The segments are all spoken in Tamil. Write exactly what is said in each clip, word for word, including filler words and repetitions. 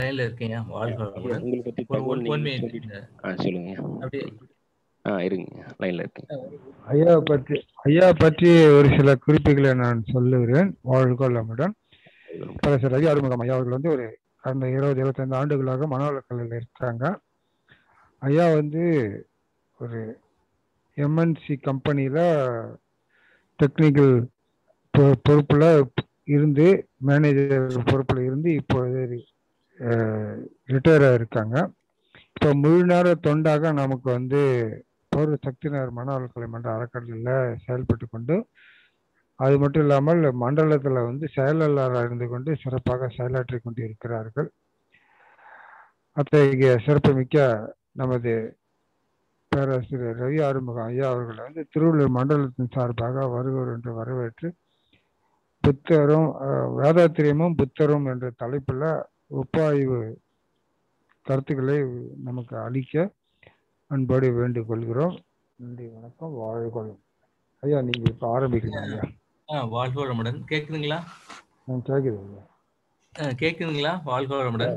லைன்ல இருக்கீங்க. வாழ்க ஐயா வளமுடன். உங்கள பத்தி ஒரு தகவல் ஒன் நீங்க மினிட் சொல்லிட்டு இந்த ஆ சொல்லுங்க. அப்படியே ஆ இருங்க. லைன்ல இருக்கேன். ஐயா பற்றி ஐயா பற்றி ஒரு சில குறிப்புகளை நான் சொல்லுகிறேன். வாழ்க வளமுடன். பேராசிரியர் ரவி ஆறுமுகம் ஐயா அவர்கள் வந்து ஒரு கடந்த இருபது இருபத்தைந்து ஆண்டுகளாக மனவளக்கலையில் இருக்காங்க. ஐயா வந்து ஒரு எம்என்சி கம்பெனியில் டெக்னிக்கல் பொறுப்பில் இருந்து மேனேஜர் பொறுப்பில் இருந்து இப்போது ரிட்டையராக இருக்காங்க. இப்போ முழு நேர தொண்டாக நமக்கு வந்து பௌர சக்தியினர் மனவளக்கலை மன்ற அறக்கட்டளையில் செயல்பட்டு கொண்டு, அது மட்டும் இல்லாமல் மண்டலத்தில் வந்து செயலாளராக இருந்து கொண்டு சிறப்பாக செயலாற்றி கொண்டு இருக்கிறார்கள். அத்தகைய சிறப்புமிக்க நமது பேராசிரியர் ரவி ஆறுமுகம் ஐயா அவர்களை வந்து திருவள்ளூர் மண்டலத்தின் சார்பாக வருவோர் என்று வரவேற்று, புத்தரும் வேதாத்திரியமும் புத்தரும் என்ற தலைப்பில் ஒப்பாய்வு கருத்துக்களை நமக்கு அளிக்க அன்போடு வேண்டிக் கொள்கிறோம். நன்றி, வணக்கம், வாழ்க. ஐயா நீங்க இப்ப ஆரம்பிக்கலாம் ஐயா. வாழ்க வளமுடன். கேக்குதுங்களா? கேக்குது ஐயா. கேக்குதுங்களா? வாழ்க வளமுடன்.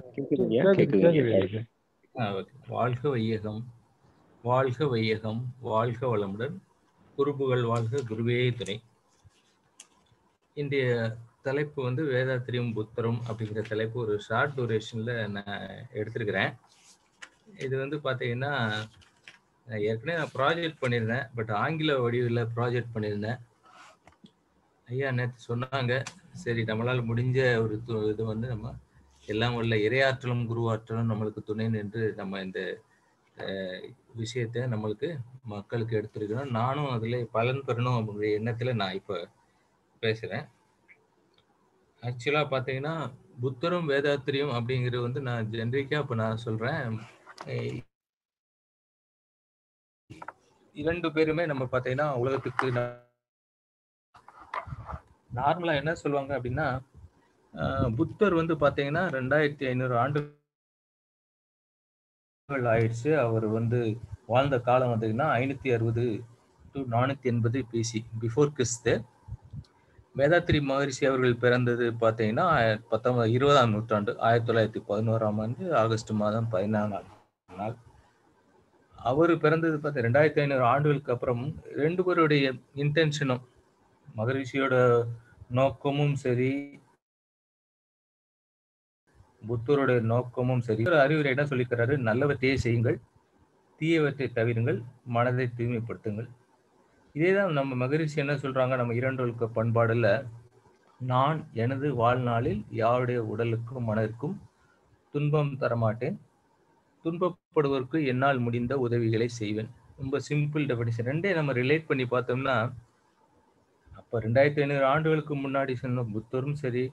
வாழ்க வையகம், வாழ்க வையகம், வாழ்க வளமுடன். குருபுகள் வாழ்க, குருவே துணை. இன்றைய தலைப்பு வந்து வேதாத்திரியம் புத்தரும் அப்படிங்கிற தலைப்பு ஒரு ஷார்ட் டூரேஷன்ல நான் எடுத்திருக்கிறேன். இது வந்து பார்த்தீங்கன்னா ஏற்கனவே நான் ப்ராஜெக்ட் பண்ணியிருந்தேன், பட் ஆங்கில வடிவில் ப்ராஜெக்ட் பண்ணியிருந்தேன். ஐயா நேற்று சொன்னாங்க, சரி நம்மளால் முடிஞ்ச ஒரு இது வந்து நம்ம எல்லாம் உள்ள இறையாற்றலும் குருவாற்றலும் நம்மளுக்கு துணை நின்று நம்ம இந்த விஷயத்தை நம்மளுக்கு மக்களுக்கு எடுத்துருக்கிறோம். நானும் அதில் பலன் பெறணும் அப்படிங்கிற எண்ணத்தில் நான் இப்போ பேசுகிறேன். ஆக்சுவலாக பார்த்தீங்கன்னா புத்தரும் வேதாத்திரியம் அப்படிங்கிறது வந்து நான் ஜென்ரிக்காக இப்போ நான் சொல்கிறேன். இரண்டு பேருமே நம்ம பார்த்தீங்கன்னா உலகத்துக்கு நார்மலாக என்ன சொல்லுவாங்க அப்படின்னா, புத்தர் வந்து பார்த்தீங்கன்னா ரெண்டாயிரத்தி ஐநூறு ஆண்டுகள் ஆயிடுச்சு. அவர் வந்து வாழ்ந்த காலம் பார்த்தீங்கன்னா ஐநூற்றி அறுபது டு நானூற்றி எண்பது BC before Christ. Vethathiri Maharishi அவர்கள் பிறந்தது பார்த்தீங்கன்னா பத்தொன்பது இருபதாம் நூற்றாண்டு ஆயிரத்தி தொள்ளாயிரத்தி பதினோராம் ஆண்டு ஆகஸ்ட் மாதம் பதினாலாம் நாள். அவர் பிறந்தது பார்த்து ரெண்டாயிரத்தி ஐநூறு ஆண்டுகளுக்கு அப்புறம் ரெண்டு பேருடைய இன்டென்ஷனும், மகரிஷியோட நோக்கமும் சரி, புத்தருடைய நோக்கமும் சரி, அறிவுரை என்ன சொல்லிக்கிறாரு, நல்லவற்றையே செய்யுங்கள், தீயவற்றை தவிருங்கள், மனதை தூய்மைப்படுத்துங்கள். இதேதான் நம்ம மகரிஷி என்ன சொல்றாங்க, நம்ம இரண்டொழுக்க பண்பாடுல, நான் எனது வாழ்நாளில் யாருடைய உடலுக்கும் மனதிற்கும் துன்பம் தரமாட்டேன், துன்பப்படுவதற்கு என்னால் முடிந்த உதவிகளை செய்வேன். ரொம்ப சிம்பிள் டெஃபினிஷன். ரெண்டே நம்ம ரிலேட் பண்ணி பார்த்தோம்னா, அப்போ ரெண்டாயிரத்தி ஐநூறு ஆண்டுகளுக்கு முன்னாடி சொன்ன புத்தரும் சரி,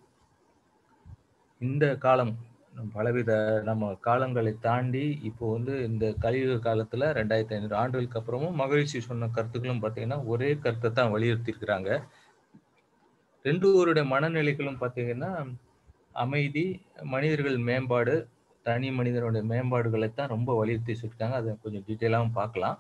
இந்த காலம் பலவித நம்ம காலங்களை தாண்டி இப்போ வந்து இந்த கலியுக காலத்துல ரெண்டாயிரத்தி ஐநூறு ஆண்டுகளுக்கு அப்புறமும் மகரிஷி சொன்ன கருத்துக்களும் பார்த்தீங்கன்னா ஒரே கருத்தை தான் வலியுறுத்தி இருக்கிறாங்க. ரெண்டு பேருடைய மனநிலைகளும் பார்த்தீங்கன்னா அமைதி, மனிதர்கள் மேம்பாடு, தனி மனிதனுடைய மேம்பாடுகளை தான் ரொம்ப வலியுறுத்தி சொல்லிட்டாங்க. அதை கொஞ்சம் டீட்டெயிலாகவும் பார்க்கலாம்.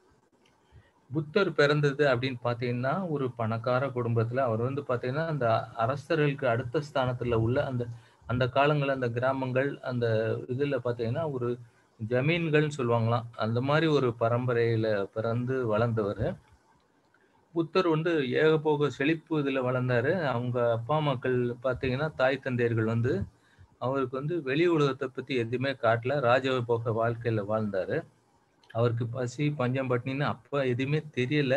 புத்தர் பிறந்தது அப்படின்னு பார்த்தீங்கன்னா ஒரு பணக்கார குடும்பத்துல. அவர் வந்து பார்த்தீங்கன்னா அந்த அரசர்களுக்கு அடுத்த ஸ்தானத்துல உள்ள அந்த அந்த காலங்களில் அந்த கிராமங்கள் அந்த இதுல பார்த்தீங்கன்னா ஒரு ஜமீன்கள்னு சொல்லுவாங்களாம், அந்த மாதிரி ஒரு பரம்பரையில பிறந்து வளர்ந்தவர். புத்தர் வந்து ஏகபோக செழிப்பு இதில் வளர்ந்தாரு. அவங்க அப்பா மக்கள் பார்த்தீங்கன்னா தாய் தந்தையர்கள் வந்து அவருக்கு வந்து வெளி உலகத்தை பற்றி எதுவுமே காட்டல, ராஜபோக வாழ்க்கையில் வாழ்ந்தாரு. அவருக்கு பசி பஞ்சம் பட்டினின்னு அப்போ எதுவுமே தெரியல.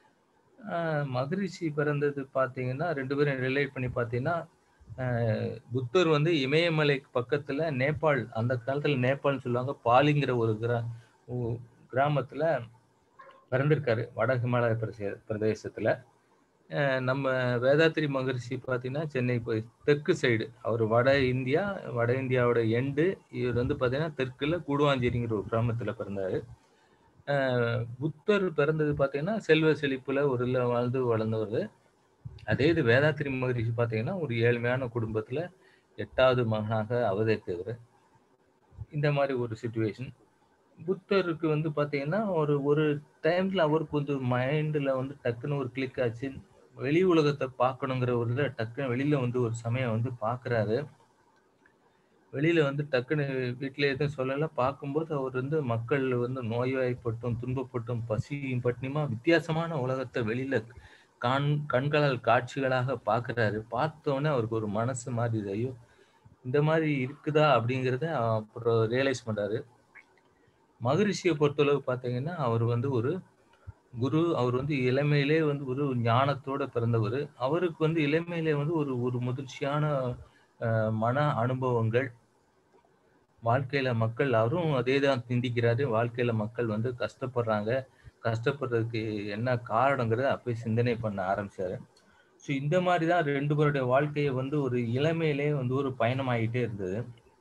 மகரிஷி பிறந்தது பார்த்தீங்கன்னா ரெண்டு பேரும் ரிலேட் பண்ணி பார்த்தீங்கன்னா, புத்தர் வந்து இமயமலை பக்கத்தில் நேபாள், அந்த காலத்தில் நேபாள்னு சொல்லுவாங்க, பாலிங்கிற ஒரு கிரா கிராமத்தில் பிறந்திருக்காரு, வட ஹிமாலய பிரதே பிரதேசத்தில். நம்ம வேதாத்திரி மகரிஷி பார்த்தீங்கன்னா சென்னை போய் தெற்கு சைடு, அவர் வட இந்தியா, வட இந்தியாவோட எண்டு. இவர் வந்து பார்த்தீங்கன்னா தெற்குல கூடுவாஞ்சேரிங்கிற ஒரு கிராமத்தில் பிறந்தார். புத்தர் பிறந்தது பார்த்தீங்கன்னா செல்வ செழிப்புல ஒரு இல்லை வாழ்ந்து வளர்ந்தவர். அதே இது வேதாத்திரி மகரிஷி பார்த்தீங்கன்னா ஒரு ஏழ்மையான குடும்பத்தில் எட்டாவது மகனாக அவதரித்தவர். இந்த மாதிரி ஒரு சிச்சுவேஷன். புத்தருக்கு வந்து பார்த்தீங்கன்னா ஒரு ஒரு டைம்ல அவருக்கு கொஞ்சம் மைண்டில் வந்து டக்குன்னு ஒரு கிளிக் ஆச்சு, வெளி உலகத்தை பார்க்கணுங்கிற ஒரு டக்குன்னு வெளியில வந்து ஒரு சமயம் வந்து பார்க்குறாரு. வெளியில வந்து டக்குன்னு வீட்ல எதுவும் சொல்லல. பார்க்கும்போது அவர் வந்து மக்கள் வந்து நோய்வாய்ப்பட்டும், துன்பப்பட்டும், பசியும் பட்டினியுமா வித்தியாசமான உலகத்த வெளியில காண் கண்களால் காட்சிகளாக பார்க்குறாரு. பார்த்தோனே அவருக்கு ஒரு மனசு மாறுது. ஐயோ! இந்த மாரி இருக்குதா? அப்படிங்கிறத அப்புறம் ரியலைஸ் பண்றாரு. மகரிஷிய பொறுத்தளவு பார்த்தீங்கன்னா, அவர் வந்து ஒரு குரு. அவர் வந்து இளமையிலே வந்து ஒரு ஞானத்தோட பிறந்தவரு. அவருக்கு வந்து இளமையிலே வந்து ஒரு ஒரு முதிர்ச்சியான அ மன அனுபவங்கள், வாழ்க்கையில மக்கள் அவரும் அதே தான் சிந்திக்கிறாரு. வாழ்க்கையில மக்கள் வந்து கஷ்டப்படுறாங்க. கஷ்டப்படுறதுக்கு என்ன காரணங்கிறத அப்பயே சிந்தனை பண்ண ஆரம்பிச்சாரு. ஸோ இந்த மாரி தான் ரெண்டு பேருடைய வாழ்க்கைய வந்து ஒரு இளமையிலே வந்து ஒரு பயணமாயிட்டே இருந்தது.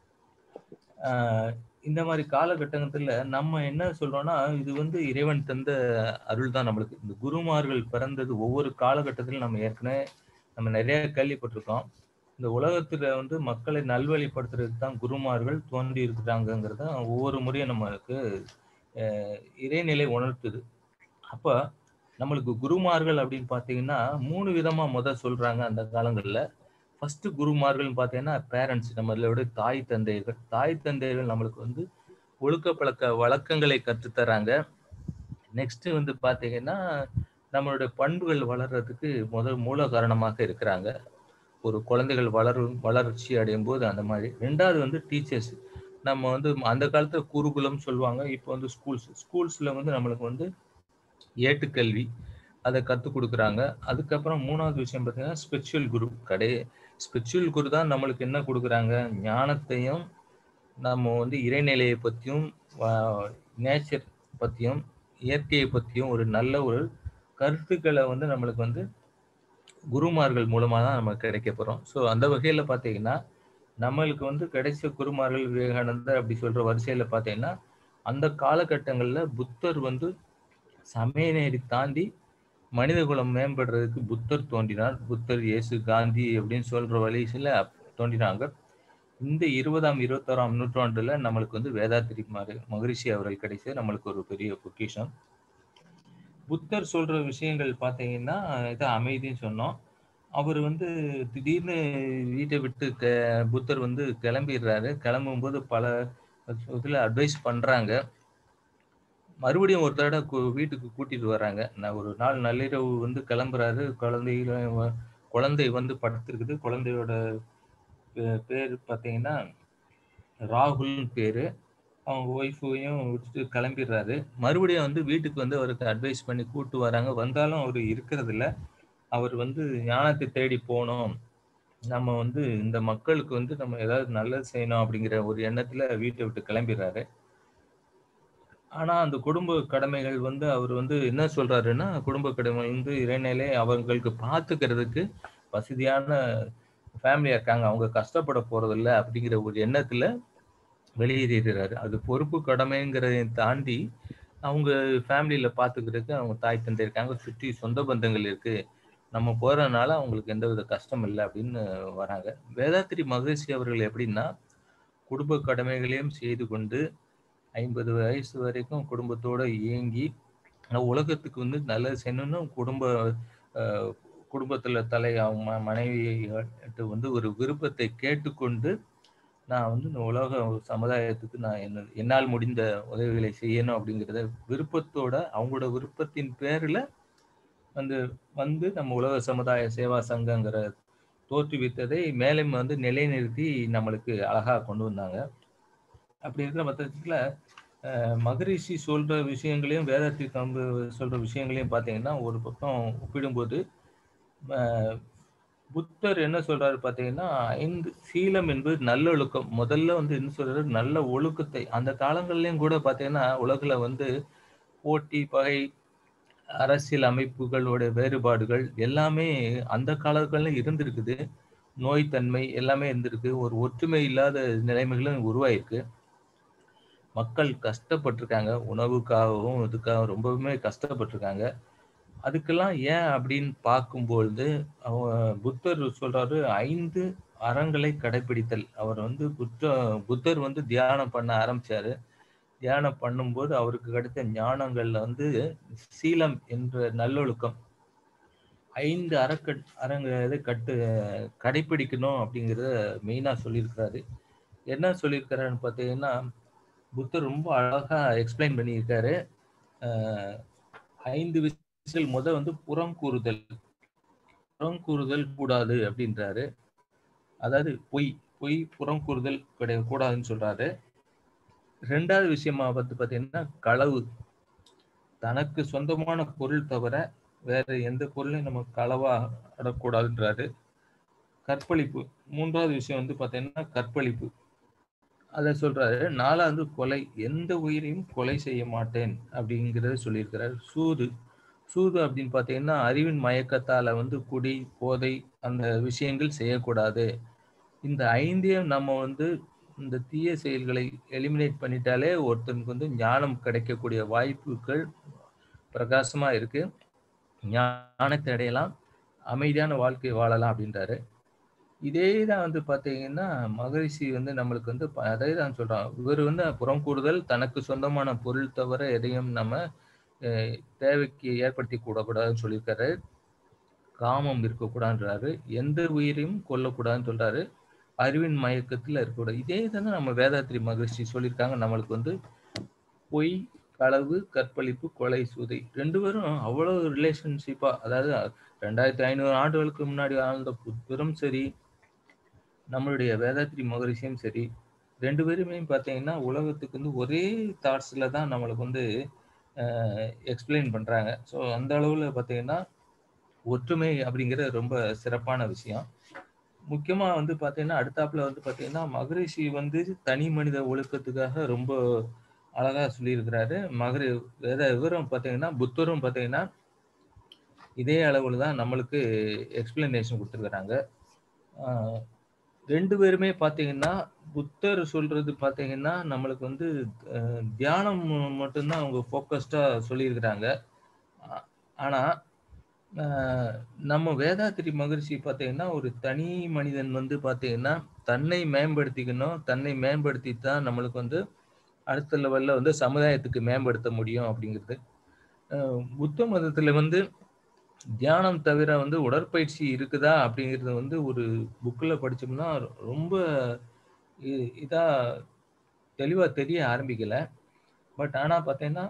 ஆ இந்த மாரி காலகட்டத்துல நம்ம என்ன சொல்றோம்னா, இது வந்து இறைவன் தந்த அருள் தான் நம்மளுக்கு. இந்த குருமார்கள் பிறந்தது ஒவ்வொரு காலகட்டத்திலும் நம்ம ஏற்கனவே நம்ம நெறைய கேள்விப்பட்டிருக்கோம். இந்த உலகத்துல வந்து மக்களை நல்வழிப்படுத்துறதுக்கு தான் குருமார்கள் தோன்றி இருக்கிறாங்கங்கிறத ஒவ்வொரு முறையும் நம்மளுக்கு அ இறைநிலை உணர்த்துது. அப்ப நம்மளுக்கு குருமார்கள் அப்படின்னு பார்த்தீங்கன்னா, மூணு விதமா மொத சொல்றாங்க அந்த காலங்கள்ல. ஃபர்ஸ்ட் குருமார்கள்ன்னு பார்த்தீங்கன்னா, பேரண்ட்ஸ் நம்மளோட தாய் தந்தையர்கள். தாய் தந்தையர்கள் நம்மளுக்கு வந்து ஒழுக்கப்பழக்க வழக்கங்களை கற்றுத் தராங்க. நெக்ஸ்ட் வந்து பார்த்தீங்கன்னா, நம்மளுடைய பண்புகள் வளர்றதுக்கு முதல் மூல காரணமாக இருக்கிறாங்க. ஒரு குழந்தைகள் வளரும் வளர்ச்சி அடையும்போது அந்த மாரி. ரெண்டாவது வந்து டீச்சர்ஸ். நம்ம வந்து அந்த காலத்துல குருகுலம் சொல்லுவாங்க. இப்போ வந்து ஸ்கூல்ஸ். ஸ்கூல்ஸ்ல வந்து நம்மளுக்கு வந்து ஏட்டுக்கல்வி அத கத்துக் குடுக்குறாங்க. அதுக்கப்புறம் மூணாவது விஷயம் பார்த்தீங்கன்னா, ஸ்பிரிச்சுவல் குரு. கடை ஸ்பிரிச்சுவல் குரு தான் நம்மளுக்கு என்ன குடுக்குறாங்க? ஞானத்தையும், நம்ம வந்து இறைநிலைய பத்தியும், வ நேச்சர் பத்தியும், இயற்கைய பத்தியும் ஒரு நல்ல ஒரு கருத்துக்கள வந்து நம்மளுக்கு வந்து குருமார்கள் மூலமா தான் நமக்கு கிடைக்கப்பெறும். ஸோ அந்த வகையில பார்த்தீங்கன்னா, நம்மளுக்கு வந்து கிடைச்ச குருமார்கள் விவேகானந்தர் அப்படி சொல்ற வரிசையில பார்த்தீங்கன்னா, அந்த காலகட்டங்கள்ல புத்தர் வந்து சமய நெறி தாண்டி மனிதகுலம் மேம்படுறதுக்கு புத்தர் தோன்றினார். புத்தர், இயேசு, காந்தி அப்படின்னு சொல்ற வழிசில தோன்றினாங்க. இந்த இருபதாம், இருபத்தொன்றாம் நூற்றாண்டுல நம்மளுக்கு வந்து வேதாத்திரி மாரு மகரிஷி அவர்கள் கிடைச்சது நம்மளுக்கு ஒரு பெரிய பொக்கிஷம். புத்தர் சொல்ற விஷயங்கள் பார்த்தீங்கன்னா, இது அமைதின்னு சொன்னோம். அவரு வந்து திடீர்னு வீட்ட விட்டு க புத்தர் வந்து கிளம்பிடுறாரு. கிளம்பும்போது பல இதுல அட்வைஸ் பண்றாங்க. மறுபடியும் ஒரு தடவ கு வீட்டுக்கு கூட்டிட்டு வர்றாங்க. நான் ஒரு நாள் நள்ளிரவு வந்து கிளம்புறாரு. குழந்தைகள வ குழந்தை வந்து படுத்திருக்குது. குழந்தையோட பே பேரு பார்த்தீங்கன்னா, ராகுல்ன்னு பேரு. அவங்க ஒய்ஃபையும் விட்டுட்டு கிளம்பிடுறாரு. மறுபடியும் வந்து வீட்டுக்கு வந்து அவருக்கு அட்வைஸ் பண்ணி கூட்டு வராங்க. வந்தாலும் அவரு இருக்கிறதில்ல. அவர் வந்து ஞானத்தை தேடி போணும். நம்ம வந்து இந்த மக்களுக்கு வந்து நம்ம ஏதாவது நல்லது செய்யணும் அப்படிங்கிற ஒரு எண்ணத்துல வீட்ட விட்டு கிளம்பிடுறாரு. ஆனா, அந்த குடும்ப கடமைகள் வந்து அவர் வந்து என்ன சொல்றாருன்னா, குடும்ப கடமை வந்து இறைநிலை அவங்களுக்கு பார்த்துக்கிறதுக்கு வசதியான ஃபேமிலியா இருக்காங்க. அவங்க கஷ்டப்பட போறதில்ல அப்படிங்கிற ஒரு எண்ணத்துல வெளியேறிறாரு. அது பொறுப்பு கடமைங்கிறதையும் தாண்டி, அவங்க ஃபேமிலில பார்த்துக்கிறதுக்கு அவங்க தாய் தந்தை இருக்காங்க. சுற்றி சொந்த பந்தங்கள் இருக்கு. நம்ம போறதுனால அவங்களுக்கு எந்தவித கஷ்டம் இல்ல அப்படின்னு வராங்க. வேதாத்திரி மகரிஷி அவர்கள் எப்படின்னா, குடும்ப கடமைகளையும் செய்து கொண்டு ஐம்பது வயசு வரைக்கும் குடும்பத்தோட இயங்கி, ஆனா உலகத்துக்கு வந்து நல்லது செய்யணும்னு குடும்ப அ குடும்பத்தில தலை அவங்க ம மனைவிகிட்ட வந்து ஒரு விருப்பத்தை கேட்டுக்கொண்டு, நான் வந்து இந்த உலக சமுதாயத்துக்கு நான் என்ன என்னால் முடிந்த உதவிகளை செய்யணும் அப்படிங்கிறத விருப்பத்தோட, அவங்களோட விருப்பத்தின் பேர்ல வந்து வந்து நம்ம உலக சமுதாய சேவா சங்கங்கிற தோற்றுவித்ததை மேலும் வந்து நிலைநிறுத்தி நம்மளுக்கு அழகா கொண்டு வந்தாங்க. அப்படி இருக்கிற பட்சத்துல மகரிஷி சொல்ற விஷயங்களையும் வேதத்தை கம்பு சொல்ற விஷயங்களையும் பார்த்தீங்கன்னா, ஒரு பக்கம் ஒப்பிடும்போது, அ புத்தர் என்ன சொல்றாரு பார்த்தீங்கன்னா, ஐந்து சீலம் என்பது நல்லொழுக்கம். முதல்ல வந்து என்ன சொல்றாரு, நல்ல ஒழுக்கத்தை அந்த காலங்கள்லயும் கூட பார்த்தீங்கன்னா, உலகுல வந்து போட்டி, பகை, அரசியல் அமைப்புகளோட வேறுபாடுகள் எல்லாமே அந்த காலங்கள்ல இருந்திருக்குது. நோய் தன்மை எல்லாமே இருந்திருக்கு. ஒரு ஒற்றுமை இல்லாத நிலைமைகளும் உருவாயிருக்கு. மக்கள் கஷ்டப்பட்டுருக்காங்க. உணவுக்காகவும், இதுக்காகவும் ரொம்பவுமே கஷ்டப்பட்டுருக்காங்க. அதுக்கெல்லாம் ஏன் அப்படின்னு பார்க்கும்பொழுது, அவ புத்தர் சொல்றாரு ஐந்து அறங்களை கடைப்பிடித்தல். அவர் வந்து புத்த புத்தர் வந்து தியானம் பண்ண ஆரம்பிச்சாரு. தியானம் பண்ணும்போது அவருக்கு கிடைத்த ஞானங்கள்ல வந்து சீலம் என்ற நல்லொழுக்கம் ஐந்து அறக்கட் அறங்க இத கட்டு கடைப்பிடிக்கணும் அப்படிங்கிறத மெயினா சொல்லியிருக்கிறாரு. என்ன சொல்லியிருக்கிறாருன்னு பார்த்தீங்கன்னா, புத்தர் ரொம்ப அழகா எக்ஸ்பிளைன் பண்ணியிருக்காரு. அஹ் ஐந்து விஷயங்கள் முத வந்து புறம் கூறுதல் புறம் கூறுதல் கூடாது அப்படின்றாரு. அதாவது பொய் பொய் புறம் கூறுதல் கிடையாது கூடாதுன்னு சொல்றாரு. ரெண்டாவது விஷயமா வந்து பார்த்தீங்கன்னா களவு. தனக்கு சொந்தமான பொருள் தவிர வேற எந்த பொருளையும் நம்ம களவா அடக்கூடாதுன்றாரு. கற்பழிப்பு. மூன்றாவது விஷயம் வந்து பார்த்தீங்கன்னா கற்பழிப்பு. அதை சொல்றாரு. நாலாவது கொலை. எந்த உயிரையும் கொலை செய்ய மாட்டேன் அப்படிங்கிறத சொல்லியிருக்கிறார். சூது. சூது அப்படின்னு பார்த்தீங்கன்னா அறிவின் மயக்கத்தால வந்து குடி, போதை அந்த விஷயங்கள் செய்யக்கூடாது. இந்த ஐந்தையும் நம்ம வந்து இந்த தீய செயல்களை எலிமினேட் பண்ணிட்டாலே ஒருத்தனுக்கு வந்து ஞானம் கிடைக்கக்கூடிய வாய்ப்புகள் பிரகாசமா இருக்கு. ஞானத்தை அடையலாம், அமைதியான வாழ்க்கை வாழலாம் அப்படின்றாரு. இதே தான் வந்து பார்த்தீங்கன்னா மகரிஷி வந்து நம்மளுக்கு வந்து ப- அதே தான் சொல்றான். இவர் வந்து புறம் கூறுதல், தனக்கு சொந்தமான பொருள் தவிர எதையும் நம்ம அஹ், தேவைக்கு ஏற்படுத்தி கூடக்கூடாதுன்னு சொல்லியிருக்காரு. காமம் இருக்கக்கூடாதுன்றாரு. எந்த உயிரையும் கொல்லக்கூடாதுன்னு சொல்றாரு. அறிவின் மயக்கத்துல இருக்கக்கூடாது. இதே தானே நம்ம வேதாத்ரி மகரிஷி சொல்லியிருக்காங்க. நம்மளுக்கு வந்து பொய், களவு, கற்பழிப்பு, கொலை, சூதை ரெண்டு பேரும் அவ்வளவு ரிலேஷன்ஷிப்பா, அதாவது ரெண்டாயிரத்தி ஐநூறு ஆண்டுகளுக்கு முன்னாடி வாழ்ந்த புத்தரும் சரி, நம்மளுடைய வேதாத்ரி மகரிஷியும் சரி, ரெண்டு பேருமே பார்த்தீங்கன்னா உலகத்துக்கு வந்து ஒரே தாட்ஸ்ல தான் நம்மளுக்கு வந்து எக்ஸ்பிளைன் பண்றாங்க. ஸோ அந்த அளவுல பார்த்தீங்கன்னா ஒற்றுமை அப்படிங்கிறது ரொம்ப சிறப்பான விஷயம். முக்கியமா வந்து பார்த்தீங்கன்னா அடுத்தாப்புல வந்து பார்த்தீங்கன்னா மகரிஷி வந்து தனி மனித ஒழுக்கத்துக்காக ரொம்ப அழகா சொல்லியிருக்கிறாரு. மகரி வேற இவரும் பார்த்தீங்கன்னா புத்தரும் பார்த்தீங்கன்னா இதே அளவுல தான் நம்மளுக்கு எக்ஸ்பிளனேஷன் கொடுத்துருக்குறாங்க. ஆஹ் ரெண்டு பேருமே பார்த்தீங்கன்னா புத்தர் சொல்றது பார்த்தீங்கன்னா நம்மளுக்கு வந்து அஹ், தியானம் மட்டும்தான் அவங்க ஃபோக்கஸ்டா சொல்லியிருக்கிறாங்க. ஆ- ஆனா ஆஹ் நம்ம வேதாத்திரி மகரிஷி பார்த்தீங்கன்னா ஒரு தனி மனிதன் வந்து பார்த்தீங்கன்னா தன்னை மேம்படுத்திக்கணும். தன்னை மேம்படுத்தி தான் நம்மளுக்கு வந்து அடுத்த லெவல்ல வந்து சமுதாயத்துக்கு மேம்படுத்த முடியும் அப்படிங்கிறது. அஹ் புத்த மதத்துல வந்து தியானம் தவிர வந்து உடற்பயிற்சி இருக்குதா அப்படிங்கிறது வந்து ஒரு புக்ல படிச்சோம்னா ரொம்ப இ- இதா தெளிவா தெரிய ஆரம்பிக்கல. பட் ஆனா பார்த்தீங்கன்னா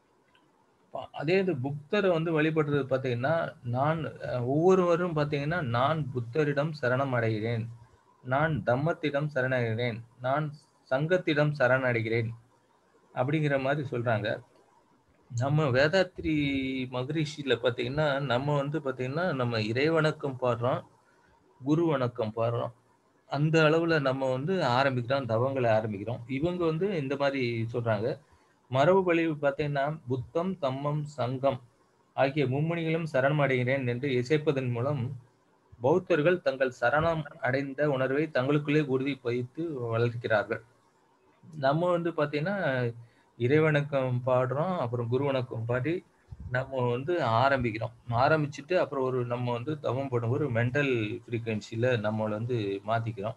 ப- அதே இது புத்தரை வந்து வழிபடுறது பார்த்தீங்கன்னா நான் அஹ், ஒவ்வொருவரும் பார்த்தீங்கன்னா நான் புத்தரிடம் சரணம் அடைகிறேன், நான் தம்மத்திடம் சரணடைகிறேன், நான் சங்கத்திடம் சரணடைகிறேன் அப்படிங்கிற மாதிரி சொல்றாங்க. நம்ம வேதாத்ரி மகரிஷியில பார்த்தீங்கன்னா நம்ம வந்து பார்த்தீங்கன்னா நம்ம இறை வணக்கம் பாடுறோம், குரு வணக்கம் பாடுறோம். அந்த அளவுல நம்ம வந்து ஆரம்பிக்கிறோம், தவங்களை ஆரம்பிக்கிறோம். இவங்க வந்து இந்த மாதிரி சொல்றாங்க. மரபு வழி பார்த்தீங்கன்னா புத்தம், தம்மம், சங்கம் ஆகிய மும்மணிகளும் சரணம் அடைகிறேன் என்று இசைப்பதன் மூலம் பௌத்தர்கள் தங்கள் சரணம் அடைந்த உணர்வை தங்களுக்குள்ளே உறுதி வைத்து வளர்க்கிறார்கள். நம்ம வந்து பார்த்தீங்கன்னா இறைவணக்கம் பாடுறோம், அப்புறம் குரு வணக்கம் பாடி நம்ம வந்து ஆரம்பிக்கிறோம். ஆரம்பிச்சுட்டு அப்புறம் ஒரு நம்ம வந்து தவம் பண்ணும் ஒரு மென்டல் ஃப்ரீக்வன்சில நம்மளை வந்து மாத்திக்கிறோம்.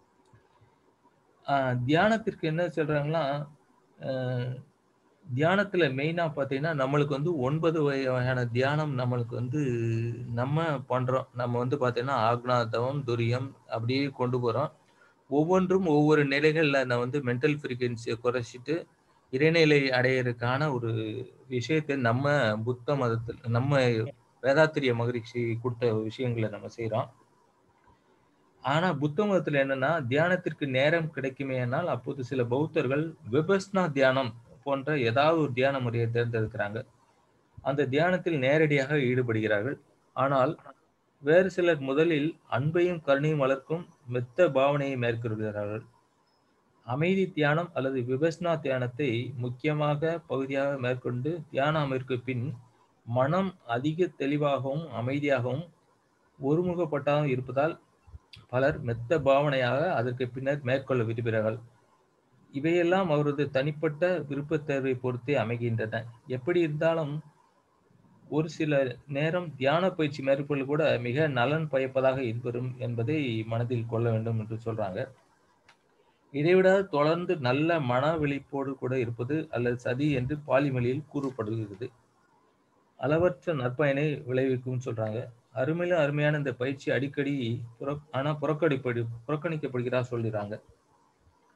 ஆஹ் தியானத்திற்கு என்ன சொல்றாங்கன்னா அஹ் தியானத்துல மெயினா பார்த்தீங்கன்னா நம்மளுக்கு வந்து ஒன்பது வகையான தியானம் நம்மளுக்கு வந்து நம்ம பண்றோம். நம்ம வந்து பார்த்தீங்கன்னா ஆக்னா தவம், துரியம் அப்படியே கொண்டு போறோம். ஒவ்வொன்றும் ஒவ்வொரு நிலைகள்ல நான் வந்து மென்டல் ஃப்ரீக்வன்சியை குறைச்சிட்டு இறைநிலை அடையறதுக்கான ஒரு விஷயத்தை நம்ம புத்த மதத்தில் நம்ம வேதாத்திரிய மகரிஷி கொடுத்த விஷயங்களை நம்ம செய்றோம். ஆனா புத்த மதத்துல என்னன்னா தியானத்திற்கு நேரம் கிடைக்குமேயானால் அப்போது சில பௌத்தர்கள் விபஸ்னா தியானம் போன்ற ஏதாவது ஒரு தியான முறையை தேர்ந்தெடுக்கிறாங்க. அந்த தியானத்தில் நேரடியாக ஈடுபடுகிறார்கள். ஆனால் வேறு சிலர் முதலில் அன்பையும் கருணையும் வளர்க்கும் மெத்த பாவனையை மேற்கொள்கிறார்கள். அமைதி தியானம் அல்லது விபஸ்னா தியானத்தை முக்கியமாக பகுதியாக மேற்கொண்டு தியான அமைப்பிற்கு பின் மனம் அதிக தெளிவாகவும் அமைதியாகவும் ஒருமுகப்பட்டாகவும் இருப்பதால் பலர் மெத்த பாவனையாக அதற்கு பின்னர் மேற்கொள்ள விரும்புகிறார்கள். இவையெல்லாம் அவரது தனிப்பட்ட விருப்பத் தேர்வை பொறுத்தே அமைகின்றன. எப்படி இருந்தாலும் ஒரு சில நேரம் தியான பயிற்சி மேற்கொள்ள கூட மிக நலன் பயப்பதாக இருவரும் என்பதை மனதில் கொள்ள வேண்டும் என்று சொல்றாங்க. இதைவிட தொடர்ந்து நல்ல மன விழிப்போடு கூட இருப்பது அல்லது சதி என்று பாலிமொழியில் கூறப்படுகிறது. அளவற்ற நற்பயனை விளைவிக்கும் சொல்றாங்க. அருமையிலும் அருமையான இந்த பயிற்சி அடிக்கடி புற ஆனா புறக்கணிப்படு புறக்கணிக்கப்படுகிறா சொல்லிடுறாங்க.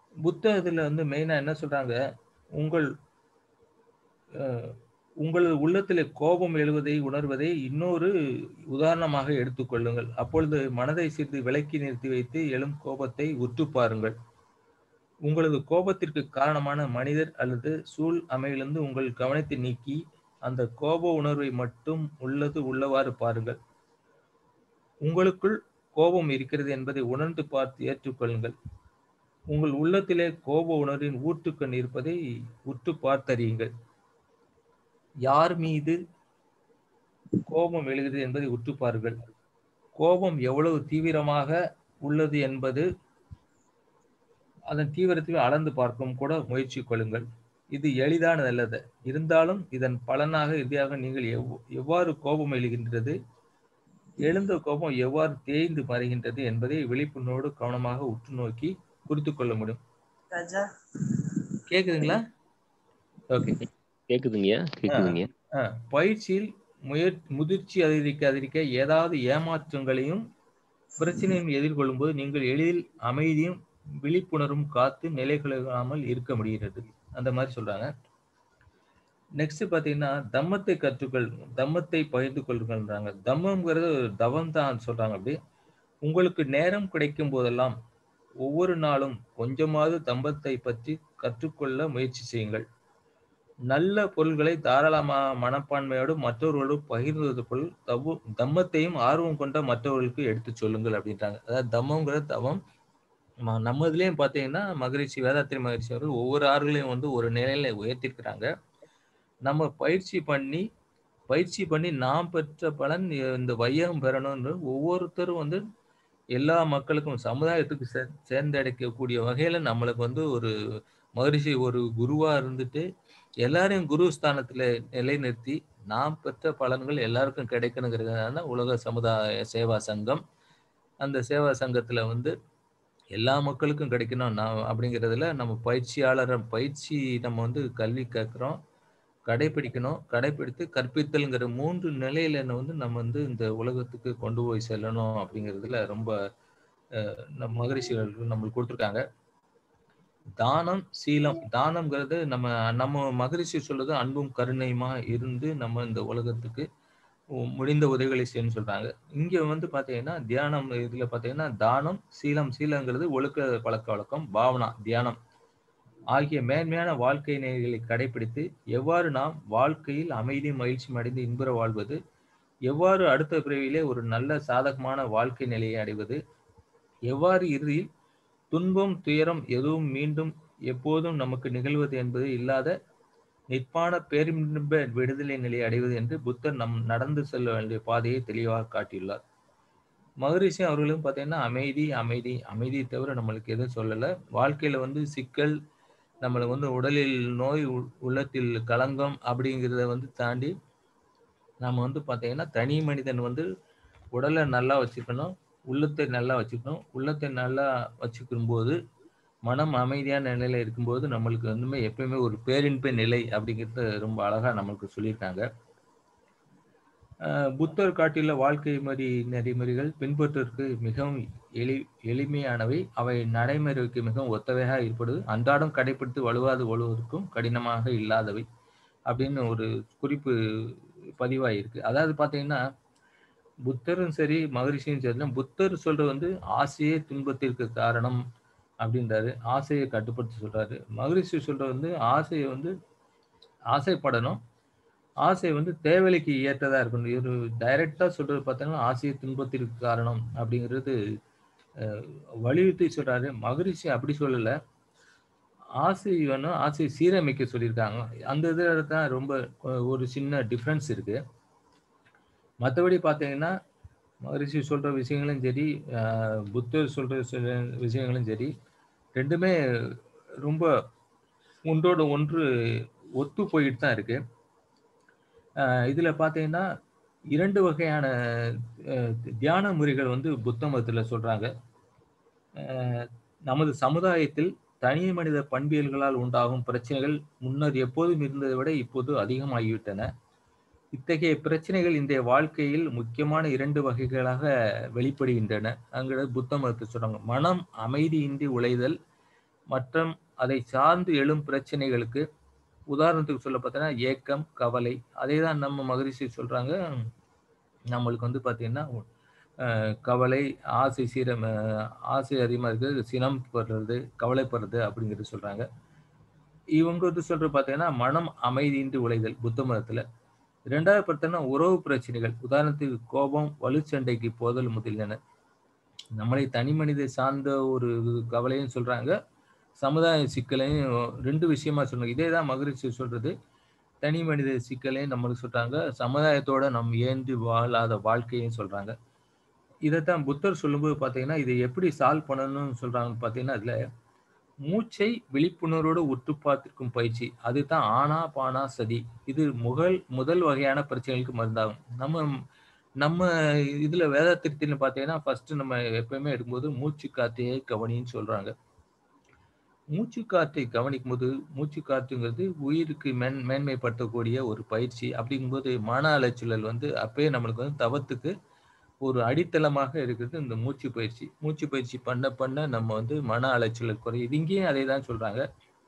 புத்தகத்துல வந்து மெயினா என்ன சொல்றாங்க, உங்கள் அஹ், உங்களது உள்ளத்திலே கோபம் எழுவதை உணர்வதை இன்னொரு உதாரணமாக எடுத்துக்கொள்ளுங்கள். அப்பொழுது மனதை சிறிது விலக்கி நிறுத்தி வைத்து எழும் கோபத்தை உற்று பாருங்கள். உங்களது கோபத்திற்கு காரணமான மனிதர் அல்லது சூழ் அமையிலிருந்து உங்கள் கவனத்தை நீக்கி அந்த கோப உணர்வை மட்டும் உள்ளது உள்ளவாறு பாருங்கள். உங்களுக்குள் கோபம் இருக்கிறது என்பதை உணர்ந்து பார்த்து ஏற்றுக்கொள்ளுங்கள். உங்கள் உள்ளத்திலே கோப உணர்வின் ஊற்றுக்கண் இருப்பதை உற்று பார்த்தறியுங்கள். யார் மீது கோபம் எழுகிறது என்பதை உற்று பாருங்கள். கோபம் எவ்வளவு தீவிரமாக உள்ளது என்பது அதன் தீவிரத்தை அளந்து பார்க்கவும் கூட முயற்சி கொள்ளுங்கள். இது எளிதானதல்லது. இருந்தாலும் இதன் பலனாக இறுதியாக நீங்கள் எவ் எவ்வாறு கோபம் எழுகின்றது, எழுந்த கோபம் எவ்வாறு தேய்ந்து மறைகின்றது என்பதை விழிப்புணர்வோடு கவனமாக உற்று நோக்கி குறித்து கொள்ள முடியும். கேக்குதுங்களா? ஓகே, கேக்குதுங்க கேக்குதுங்க. பயிற்சியில் முயற் முதிர்ச்சி அதிகரிக்க அதிகரிக்க ஏதாவது ஏமாற்றங்களையும் பிரச்சனையும் எதிர்கொள்ளும் போது நீங்கள் எளிதில் அமைதியும் விழிப்புணர்வும் காத்து நிலை கொள்ளாமல் இருக்க முடிகிறது. அந்த மாதிரி சொல்றாங்க. நெக்ஸ்ட் பாத்தீங்கன்னா தம்மத்தை கற்றுக்கொள், தம்மத்தை பகிர்ந்து கொள்ளுங்கள்ன்றாங்க. தம்மம்ங்கிறது தவம் தான் சொல்றாங்க. அப்படி உங்களுக்கு நேரம் கிடைக்கும் போதெல்லாம் ஒவ்வொரு நாளும் கொஞ்சமாவது தம்பத்தை பற்றி கற்றுக்கொள்ள முயற்சி செய்யுங்கள். நல்ல பொருள்களை தாராளமா மனப்பான்மையோடு மற்றவர்களோடு பகிர்வது போல் தவு தம்மத்தையும் ஆர்வம் கொண்ட மற்றவர்களுக்கு எடுத்து சொல்லுங்கள் அப்படின்றாங்க. அதாவது தம்மங்கிற தவம் நம்ம இதுலயும் பாத்தீங்கன்னா மகரிஷி வேதாத்திரி மகரிஷி அவர்கள் ஒவ்வொரு ஆறுகளையும் வந்து ஒரு நிலையில உயர்த்திருக்கிறாங்க. நம்ம பயிற்சி பண்ணி பயிற்சி பண்ணி நாம் பெற்ற பலன் இந்த வையகம் பெறணும்னு ஒவ்வொருத்தரும் வந்து எல்லா மக்களுக்கும் சமுதாயத்துக்கு சே சேர்ந்தடைக்கக்கூடிய வகையில நம்மளுக்கு வந்து ஒரு மகரிஷி ஒரு குருவா இருந்துட்டு எல்லாரையும் குரு ஸ்தானத்துல நிலைநிறுத்தி நாம் பெற்ற பலன்கள் எல்லாருக்கும் கிடைக்கணுங்கிறதுனால உலக சமுதாய சேவா சங்கம். அந்த சேவா சங்கத்துல வந்து எல்லா மக்களுக்கும் கிடைக்கணும் நான் அப்படிங்கிறதுல நம்ம பயிற்சியாளர் பயிற்சி நம்ம வந்து கல்வி கற்கிறோம், கடைபிடிக்கணும், கடைபிடித்து கற்பித்தல்ங்கிற மூன்று நிலையில வந்து நம்ம வந்து இந்த உலகத்துக்கு கொண்டு போய் செல்லணும் அப்படிங்கிறதுல ரொம்ப நம்ம மகரிஷிகள் நம்மளுக்கு கொடுத்துருக்காங்க. தானம் சீலம், தானம்ங்கிறது நம்ம நம்ம மகரிஷி சொல்றது அன்பும் கருணையுமா இருந்து நம்ம இந்த உலகத்துக்கு முடிந்த உதவிகளை செய்யணும்னு சொல்றாங்க. இங்க வந்து பாத்தீங்கன்னா தியானம் இதுல பாத்தீங்கன்னா தானம் சீலம், சீலங்கிறது ஒழுக்க பழக்க வழக்கம், பாவனா தியானம் ஆகிய மேன்மையான வாழ்க்கை நிலைகளை கடைபிடித்து எவ்வாறு நாம் வாழ்க்கையில் அமைதி மகிழ்ச்சி அடைந்து இன்புற வாழ்வது, எவ்வாறு அடுத்த பிறவியிலே ஒரு நல்ல சாதகமான வாழ்க்கை நிலையை அடைவது, எவ்வாறு இறுதியில் துன்பம் துயரம் எதுவும் மீண்டும் எப்போதும் நமக்கு நிகழ்வது என்பது இல்லாத நிற்பான பேரின்ப விடுதலை நிலையை அடைவது என்று புத்தர் நம் நடந்து செல்ல வேண்டிய பாதையை தெளிவாக காட்டியுள்ளார். மகரிஷி அவர்களும் பார்த்தீங்கன்னா அமைதி அமைதி அமைதியை தவிர நம்மளுக்கு எதுவும் சொல்லலை. வாழ்க்கையில வந்து சிக்கல், நம்மளுக்கு வந்து உடலில் நோய், உள்ளத்தில் களங்கம் அப்படிங்கிறத வந்து தாண்டி நம்ம வந்து பார்த்தீங்கன்னா தனி மனிதன் வந்து உடலை நல்லா வச்சுக்கணும், உள்ளத்தை நல்லா வச்சுக்கணும். உள்ளத்தை நல்லா வச்சுக்கும் போது மனம் அமைதியான நிலையில இருக்கும்போது நம்மளுக்கு வந்துமே எப்பயுமே ஒரு பேரின்ப நிலை அப்படிங்கிறது ரொம்ப அழகா நம்மளுக்கு சொல்லியிருக்காங்க. புத்தர் காட்டியுள்ள வாழ்க்கை மறி நெறிமுறைகள் பின்பற்றுவதற்கு மிகவும் எளி எளிமையானவை. அவை நடைமுறைக்கு மிகவும் ஒத்தவையாக இருப்பது, அன்றாடம் கடைபிடித்து வலுவாது வலுவதற்கும் கடினமாக இல்லாதவை அப்படின்னு ஒரு குறிப்பு பதிவாயிருக்கு. அதாவது பார்த்தீங்கன்னா புத்தரும் சரி மகரிஷியும் சரி, புத்தர் சொல்றது வந்து ஆசையே துன்பத்திற்கு காரணம் அப்படின்றாரு, ஆசையை கட்டுப்படுத்த சொல்றாரு. மகரிஷி சொல்றது வந்து ஆசையை வந்து ஆசைப்படணும், ஆசை வந்து தேவைக்கு ஏற்றதா இருக்கணும். ஒரு டைரக்டா சொல்றது பார்த்தீங்கன்னா ஆசையை துன்பத்திற்கு காரணம் அப்படிங்கிறது வலியுறுத்தி சொல்றாரு. மகரிஷி அப்படி சொல்லல, ஆசை வேணும், ஆசை சீரமைக்க சொல்லியிருக்காங்க. அந்த இதுல தான் ரொம்ப ஒரு சின்ன டிஃப்ரென்ஸ் இருக்கு. மற்றபடி பார்த்தீங்கன்னா மகரிஷி சொல்ற விஷயங்களும் சரி, புத்தர் சொல்ற விஷயங்களும் சரி, ரெண்டுமே ரொம்ப ஒன்றோட ஒன்று ஒத்து போயிட்டு தான் இருக்கு. இதுல பாத்தீங்கன்னா இரண்டு வகையான தியான முறைகள் வந்து புத்த மதத்துல சொல்றாங்க. நமது சமுதாயத்தில் தனி மனித பண்பியல்களால் உண்டாகும் பிரச்சனைகள் முன்னர் எப்போதும் இருந்ததை விட இப்போது அதிகமாகிவிட்டன. இத்தகைய பிரச்சனைகள் இன்றைய வாழ்க்கையில் முக்கியமான இரண்டு வகைகளாக வெளிப்படுகின்றன. அங்கு புத்த மதத்தை சொல்றாங்க. மனம் அமைதியின்றி உழைதல், மற்றும் அதை சார்ந்து எழும் பிரச்சனைகளுக்கு உதாரணத்துக்கு சொல்ல பார்த்தீங்கன்னா ஏக்கம், கவலை. அதே தான் நம்ம மகரிஷி சொல்றாங்க. நம்மளுக்கு வந்து பார்த்தீங்கன்னா, அ கவலை, ஆசை சீரம் அ ஆசை அதிகமா இருக்கு, சினம் படுறது, கவலைப்படுறது அப்படிங்கிறது சொல்றாங்க. இவங்க வந்து சொல்றது பார்த்தீங்கன்னா, மனம் அமைதியின்றி உழைதல் புத்த மதத்துல. இரண்டாவது பார்த்தீங்கன்னா, உறவு பிரச்சனைகள். உதாரணத்துக்கு கோபம், வலுச்சண்டைக்கு போதல் முதலியன. நம்மளை தனி மனித சார்ந்த ஒரு கவலையும் சொல்றாங்க. சமுதாய சிக்கலையும் ரெண்டு விஷயமா சொன்னாங்க. இதே தான் மகரிஷி சொல்றது. தனி மனித சிக்கலையும் நம்மளுக்கு சொல்றாங்க. சமுதாயத்தோட நம்ம இயைந்து வாழாத வாழ்க்கையும் சொல்றாங்க. இதத்தான் புத்தர் சொல்லும்போது பார்த்தீங்கன்னா, இதை எப்படி சால்வ் பண்ணணும்னு சொல்றாங்கன்னு பார்த்தீங்கன்னா, அதுல மூச்சை விழிப்புணர்வோடு உற்று பார்த்திருக்கும் பயிற்சி. அதுதான் ஆனாபானா சதி. இது முகல் முதல் வகையான பிரச்சனைகளுக்கு மருந்தாகும். நம்ம நம்ம இதுல வேதாத்திரித்தின்னு பார்த்தீங்கன்னா, ஃபர்ஸ்ட் நம்ம எப்பயுமே எடுக்கும்போது மூச்சு காத்தையே கவனின்னு சொல்றாங்க. மூச்சு காத்தை கவனிக்கும்போது, மூச்சு காத்துங்கிறது உயிருக்கு மேன் மேன்மைப்படுத்தக்கூடிய ஒரு பயிற்சி. அப்படிங்கும்போது மன அலைச்சல் வந்து அப்பயே நம்மளுக்கு வந்து தவத்துக்கு ஒரு அடித்தளமாக இருக்கிறது இந்த மூச்சு பயிற்சி. மூச்சு பயிற்சி பண்ண பண்ண நம்ம வந்து மன அலைச்சல் குறையுது. இங்கேயும் அதே தான் சொல்றாங்க.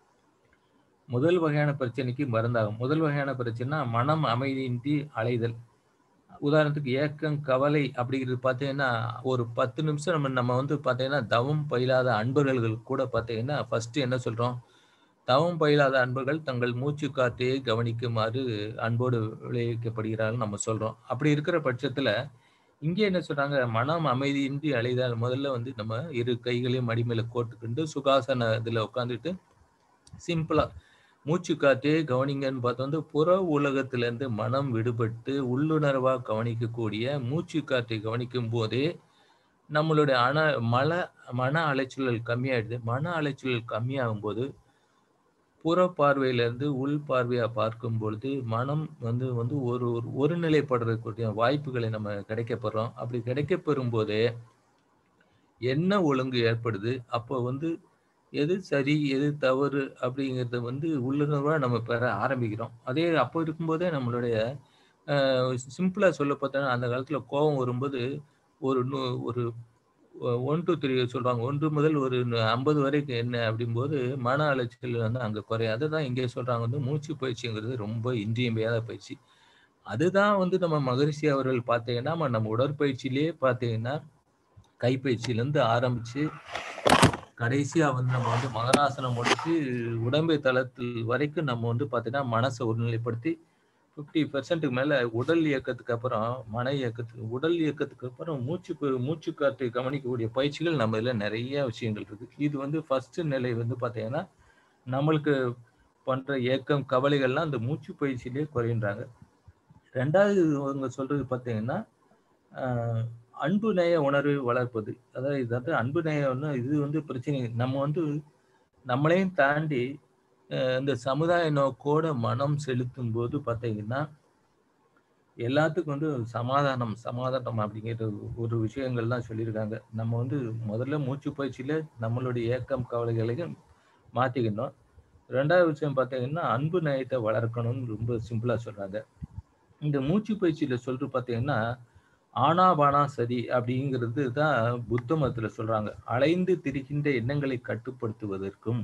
முதல் வகையான பிரச்சனைக்கு மருந்தாகும். முதல் வகையான பிரச்சனைனா மனம் அமைதியின்றி அலைதல். உதாரணத்துக்கு ஏக்கம், கவலை அப்படிங்கிறது பார்த்தீங்கன்னா, ஒரு பத்து நிமிஷம் நம்ம நம்ம வந்து பார்த்தீங்கன்னா, தவம் பயிலாத அன்பர்கள் கூட பார்த்தீங்கன்னா, ஃபர்ஸ்ட் என்ன சொல்றோம்? தவம் பயிலாத அன்பர்கள் தங்கள் மூச்சு காத்தையே கவனிக்குமாறு அன்போடு விளைவிக்கப்படுகிறார்கள் நம்ம சொல்றோம். அப்படி இருக்கிற பட்சத்துல, இங்கே என்ன சொல்றாங்க? மனம் அமைதியின்றி அலைதால் முதல்ல வந்து நம்ம இரு கைகளையும் மடி மேல கோட்டுக்கொண்டு சுகாசன இதுல உட்கார்ந்துட்டு, சிம்பிளா மூச்சு காத்தையே கவனிங்கன்னு பார்த்தா வந்து புற உலகத்திலிருந்து மனம் விடுபட்டு உள்ளுணர்வா கவனிக்கக்கூடிய மூச்சு காற்றை கவனிக்கும் போதே நம்மளுடைய அன மல மன அலைச்சல்கள் கம்மியாயிடுது. மன அலைச்சல்கள் கம்மியாகும்போது புற பார்வையிலிருந்து உள் பார்வையா பார்க்கும் பொழுது மனம் வந்து வந்து ஒரு ஒரு ஒருநிலைப்படுறதுக்கூடிய வாய்ப்புகளை நம்ம கிடைக்கப்பெறோம். அப்படி கிடைக்கப்பெறும் போதே என்ன ஒழுங்கு ஏற்படுது. அப்போ வந்து எது சரி, எது தவறு அப்படிங்கிறத வந்து உள்ளுணர்வா நம்ம பெற ஆரம்பிக்கிறோம். அதே அப்போ இருக்கும்போதே நம்மளுடைய அ சிம்பிளா சொல்ல பார்த்தோம்னா, அந்த காலத்தில கோவம் வரும்போது ஒரு நூ ஒரு ஒன்று டூ த்ரீ சொல்றாங்க. ஒன்று முதல் ஒரு ஐம்பது வரைக்கும் என்ன அப்படிங்கும்போது, மன அலைச்சல் வந்து அங்க குறையும். அததான் இங்கே சொல்றாங்க வந்து மூச்சு பயிற்சிங்கிறது ரொம்ப இன்றியமையாத பயிற்சி. அதுதான் வந்து நம்ம மகரிஷி அவர்கள் பார்த்தீங்கன்னா, நம்ம உடற்பயிற்சியிலேயே பார்த்தீங்கன்னா, கைப்பயிற்சியிலேருந்து ஆரம்பிச்சு கடைசியா வந்து நம்ம வந்து மகராசனம் முடிச்சு உடம்பை தளத்தில் வரைக்கும் நம்ம வந்து பார்த்தீங்கன்னா, மனச ஒருநிலைப்படுத்தி ஐம்பது சதவீதம் மேல உடல் இயக்கத்துக்கு அப்புறம் மன இயக்கத்துக்கு உடல் இயக்கத்துக்கு அப்புறம் மூச்சு ப மூச்சு காற்றை கவனிக்கக்கூடிய பயிற்சிகள் நம்ம இதுல நெறைய விஷயங்கள் இருக்கு. இது வந்து ஃபர்ஸ்ட் நிலை வந்து பார்த்தீங்கன்னா, நம்மளுக்கு பண்ற ஏக்கம், கவலைகள்லாம் அந்த மூச்சு பயிற்சியிலேயே குறையுன்றாங்க. இரண்டாவது அவங்க சொல்றது பார்த்தீங்கன்னா, அ அன்பு நேய உணர்வை வளர்ப்பது. அதாவது இது வந்து அன்பு நேயம்னா இது வந்து பிரச்சனை. நம்ம வந்து நம்மளையும் தாண்டி அ இந்த சமுதாய நோக்கோட மனம் செலுத்தும்போது பார்த்தீங்கன்னா, எல்லாத்துக்கும் வந்து சமாதானம், சமாதானம் அப்படிங்கிற ஒரு விஷயங்கள்லாம் சொல்லியிருக்காங்க. நம்ம வந்து முதல்ல மூச்சு பயிற்சியில நம்மளுடைய ஏக்கம், கவலைகளையும் மாத்திக்கணும். இரண்டாவது விஷயம் பார்த்தீங்கன்னா, அன்பு நேயத்த வளர்க்கணும்னு ரொம்ப சிம்பிளா சொல்றாங்க. இந்த மூச்சு பயிற்சியில சொல்றது பார்த்தீங்கன்னா, ஆனாபானா சதி அப்படிங்கிறது தான் புத்த மதத்துல சொல்றாங்க. அலைந்து திரிகின்ற எண்ணங்களை கட்டுப்படுத்துவதற்கும்,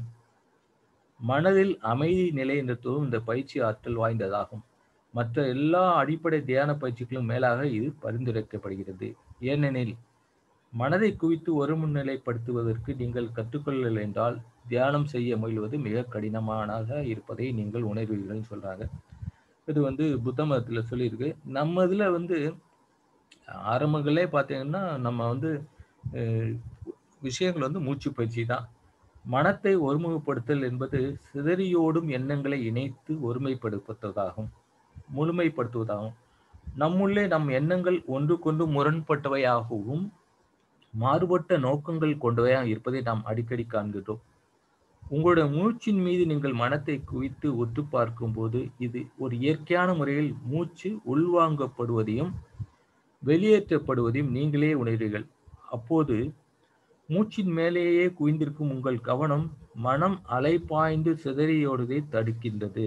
மனதில் அமைதி நிலைநிறுத்தவும் இந்த பயிற்சி ஆற்றல் வாய்ந்ததாகும். மற்ற எல்லா அடிப்படை தியான பயிற்சிகளும் மேலாக இது பரிந்துரைக்கப்படுகிறது. ஏனெனில், மனதை குவித்து ஒருமுன்னிலைப்படுத்துவதற்கு நீங்கள் கற்றுக்கொள்ளவில்லை என்றால், தியானம் செய்ய முயல்வது மிக கடினமானதாக இருப்பதை நீங்கள் உணர்வீர்கள்னு சொல்றாங்க. இது வந்து புத்த மதத்துல சொல்லியிருக்கு. நம்ம இதுல வந்து ஆரம்பங்களே பார்த்தீங்கன்னா, நம்ம வந்து அ விஷயங்கள் வந்து மூச்சு பயிற்சி தான். மனத்தை ஒருமுகப்படுத்தல் என்பது சிதறியோடும் எண்ணங்களை இணைத்து ஒருமைப்படுத்துவதாகும் முழுமைப்படுத்துவதாகும். நம்முள்ளே நம் எண்ணங்கள் ஒன்றுக்கொன்று முரண்பட்டவையாகவும், மாறுபட்ட நோக்கங்கள் கொண்டவையாக இருப்பதை நாம் அடிக்கடி காண்கின்றோம். உங்களுடைய மூச்சின் மீது நீங்கள் மனத்தை குவித்து உற்று பார்க்கும்போது, இது ஒரு இயற்கையான முறையில் மூச்சு உள்வாங்கப்படுவதையும், வெளியேற்றப்படுவதையும் நீங்களே உணர்வீர்கள். அப்போது மூச்சின் மேலேயே குவிந்திருக்கும் உங்கள் கவனம், மனம் அலைபாய்ந்து சிதறியோடுவதை தடுக்கின்றது.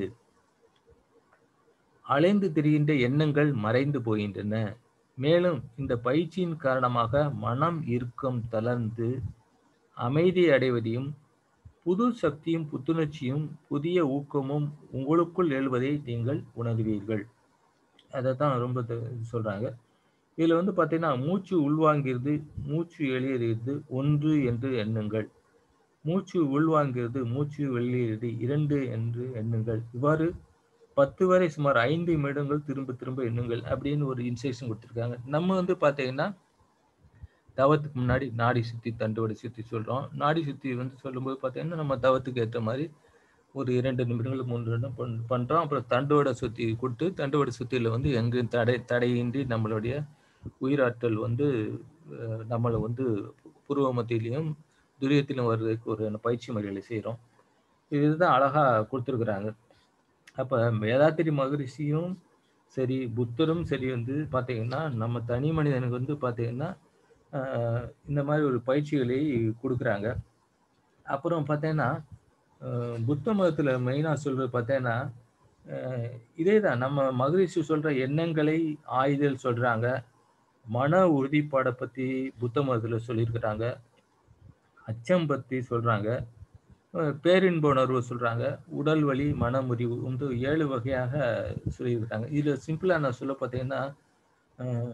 அலைந்து திரிகின்ற எண்ணங்கள் மறைந்து போகின்றன. மேலும் இந்த பயிற்சியின் காரணமாக மனம் இறுக்கம் தளர்ந்து அமைதி அடைவதையும், புது சக்தியும் புத்துணர்ச்சியும் புதிய ஊக்கமும் உங்களுக்குள் எழுவதை நீங்கள் உணர்வீர்கள். அதை தான் ரொம்ப சொல்றாங்க. இதுல வந்து பார்த்தீங்கன்னா, மூச்சு உள்வாங்கிறது, மூச்சு வெளியேறுகிறது ஒன்று என்று எண்ணுங்கள். மூச்சு உள்வாங்கிறது, மூச்சு வெளியேறுகிறது இரண்டு என்று எண்ணுங்கள். இவ்வாறு பத்து வரை சுமார் ஐந்து நிமிடங்கள் திரும்ப திரும்ப எண்ணுங்கள் அப்படின்னு ஒரு இன்ஸ்ட்ரக்ஷன் கொடுத்துருக்காங்க. நம்ம வந்து பார்த்தீங்கன்னா, தவத்துக்கு முன்னாடி நாடி சுத்தி, தண்டுவடை சுத்தி சொல்றோம். நாடி சுத்தி வந்து சொல்லும்போது பார்த்தீங்கன்னா, நம்ம தவத்துக்கு ஏற்ற மாதிரி ஒரு இரண்டு நிமிடங்கள், மூன்று நிமிடம் பண் பண்றோம். அப்புறம் தண்டுவடை சுத்தி கொடுத்து, தண்டுவடை சுத்தியில வந்து எங்கும் தடை தடையின்றி நம்மளுடைய உயிராற்றல் வந்து அஹ், நம்மளை வந்து புருவ மத்தியிலையும் துரியத்திலும் வர்றதுக்கு ஒரு பயிற்சி முறைகளை செய்கிறோம். இதுதான் அழகா கொடுத்துருக்குறாங்க. அப்ப வேதாத்திரி மகரிஷியும் சரி, புத்தரும் சரி வந்து பார்த்தீங்கன்னா, நம்ம தனி மனிதனுக்கு வந்து பார்த்தீங்கன்னா, அஹ், இந்த மாதிரி ஒரு பயிற்சிகளை கொடுக்குறாங்க. அப்புறம் பார்த்தீங்கன்னா, அஹ், புத்த மதத்துல மெயினா சொல்றது பார்த்தீங்கன்னா, அஹ், இதேதான் நம்ம மகரிஷி சொல்ற எண்ணங்களை ஆய்தல் சொல்றாங்க. மன உறுதிப்பாடை பத்தி புத்த மதத்துல சொல்லியிருக்கிறாங்க. அச்சம் பத்தி சொல்றாங்க. அஹ், பேரின்ப உணர்வு சொல்றாங்க. உடல் வலி, மன முறிவு வந்து ஏழு வகையாக சொல்லியிருக்கிறாங்க. இதுல சிம்பிளா நான் சொல்ல பார்த்தீங்கன்னா, அஹ்,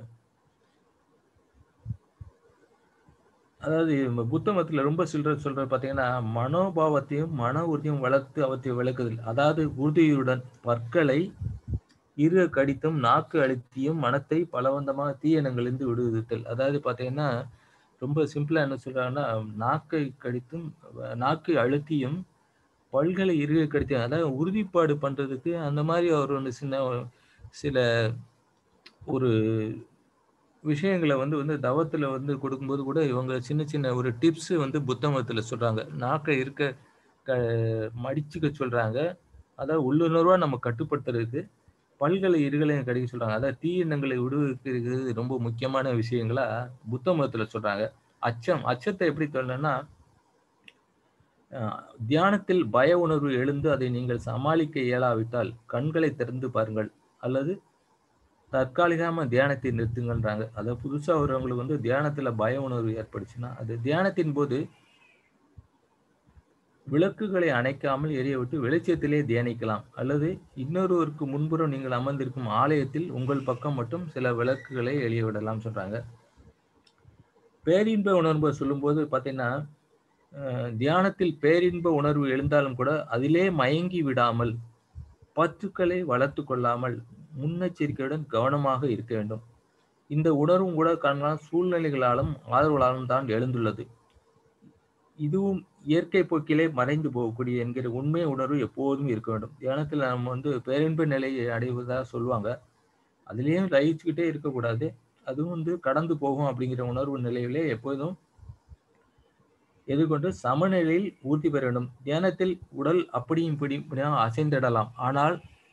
அதாவது நம்ம புத்த மதத்துல ரொம்ப சொல்றது சொல்றது பார்த்தீங்கன்னா, மனோபாவத்தையும் மன உறுதியும் வளர்த்து அவற்றை விளக்குதல். அதாவது உறுதியுடன் பற்களை இரு கடித்தும் நாக்கு அழுத்தியும் மனத்தை பலவந்தமாக தீயெண்ணங்களிலிருந்து விடுவித்தல். அதாவது பார்த்தீங்கன்னா, ரொம்ப சிம்பிளா என்ன சொல்றாங்கன்னா, நாக்கை கடித்தும் அஹ், நாக்கை அழுத்தியும் பல்களை இறுக கடித்தியும், அதாவது உறுதிப்பாடு பண்றதுக்கு அந்த மாதிரி அவர் ஒண்ணு சின்ன சில ஒரு விஷயங்களை வந்து வந்து தவத்துல வந்து கொடுக்கும்போது கூட இவங்க சின்ன சின்ன ஒரு டிப்ஸ் வந்து புத்த மதத்துல சொல்றாங்க. நாக்கை இருக்க க மடிச்சுக்க சொல்றாங்க. அதாவது உள்ளுணர்வா நம்ம கட்டுப்படுத்துறதுக்கு பல்களை இருகளையும் கடிக்க சொல்றாங்க. அதாவது தீயெண்ணங்களை விடுவிக்கிறது ரொம்ப முக்கியமான விஷயங்களா புத்த மதத்துல சொல்றாங்க. அச்சம் அச்சத்தை எப்படி சொல்லணும்னா, அஹ், தியானத்தில் பய உணர்வு எழுந்து அதை நீங்கள் சமாளிக்க இயலாவிட்டால் கண்களை திறந்து பாருங்கள் அல்லது தற்காலிகமா தியானத்தை நிறுத்துங்கன்றாங்க. அதாவது புதுசா வர்றவங்களுக்கு வந்து தியானத்துல பய உணர்வு ஏற்பட்டுச்சுன்னா, அது தியானத்தின் போது விளக்குகளை அணைக்காமல் எரியவிட்டு வெளிச்சத்திலே தியானிக்கலாம். அல்லது இன்னொருவருக்கு முன்புறம் நீங்கள் அமர்ந்திருக்கும் ஆலயத்தில் உங்கள் பக்கம் மட்டும் சில விளக்குகளை எரிய விடலாம் சொல்றாங்க. பேரின்ப உணர்வு சொல்லும்போது பார்த்தீங்கன்னா, அஹ், தியானத்தில் பேரின்ப உணர்வு எழுந்தாலும் கூட அதிலே மயங்கி விடாமல் பற்றுக்களை வளர்த்து கொள்ளாமல் முன்னெச்சரிக்கையுடன் கவனமாக இருக்க வேண்டும். இந்த உணர்வும் கூட காரணம் சூழ்நிலைகளாலும் ஆதரவுகளாலும் தான் எழுந்துள்ளது. இதுவும் இயற்கை போக்கிலே மறைந்து போகக்கூடிய என்கிற உண்மை உணர்வு எப்போதும் இருக்க வேண்டும். தியானத்தில் நம்ம வந்து பேரின்ப நிலையை அடைவதா சொல்லுவாங்க. அதுலேயும் லயிச்சுக்கிட்டே இருக்கக்கூடாது. அதுவும் வந்து கடந்து போகும் அப்படிங்கிற உணர்வு நிலையிலே எப்போதும் எதிர்கொண்டு சமநிலையில் ஊர்த்தி பெற வேண்டும். தியானத்தில் உடல் அப்படியும் இப்படியும் அசைந்திடலாம். ஆனால்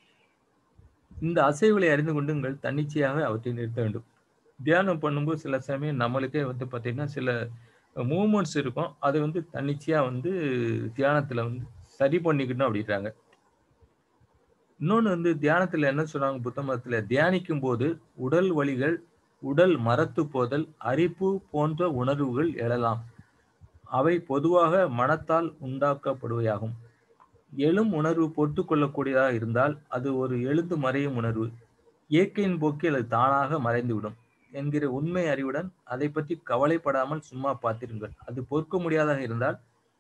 இந்த அசைவுகளை அறிந்து கொண்டு உங்கள் தன்னிச்சையாக அவற்றை நிறுத்த வேண்டும். தியானம் பண்ணும்போது சில சமயம் நம்மளுக்கே வந்து பார்த்தீங்கன்னா, சில மூமெண்ட்ஸ் இருக்கும். அது வந்து தன்னிச்சையா வந்து தியானத்துல வந்து சரி பண்ணிக்கணும் அப்படின்றாங்க. இன்னொன்னு வந்து தியானத்துல என்ன சொல்றாங்க புத்த மதத்துல, தியானிக்கும் போது உடல் வலிகள், உடல் மரத்து போதல், அரிப்பு போன்ற உணர்வுகள் எழலாம். அவை பொதுவாக மனத்தால் உண்டாக்கப்படுவையாகும். எழும் உணர்வு பொறுத்து கொள்ளக்கூடியதாக இருந்தால் அது ஒரு எழுந்து மறையும் உணர்வு. இயற்கையின் போக்கில் அது தானாக மறைந்துவிடும் என்கிற உண்மை அறிவுடன் அதை பற்றி கவலைப்படாமல் சும்மா பார்த்திருங்கள். அது பொறுக்க முடியாதாக இருந்தால்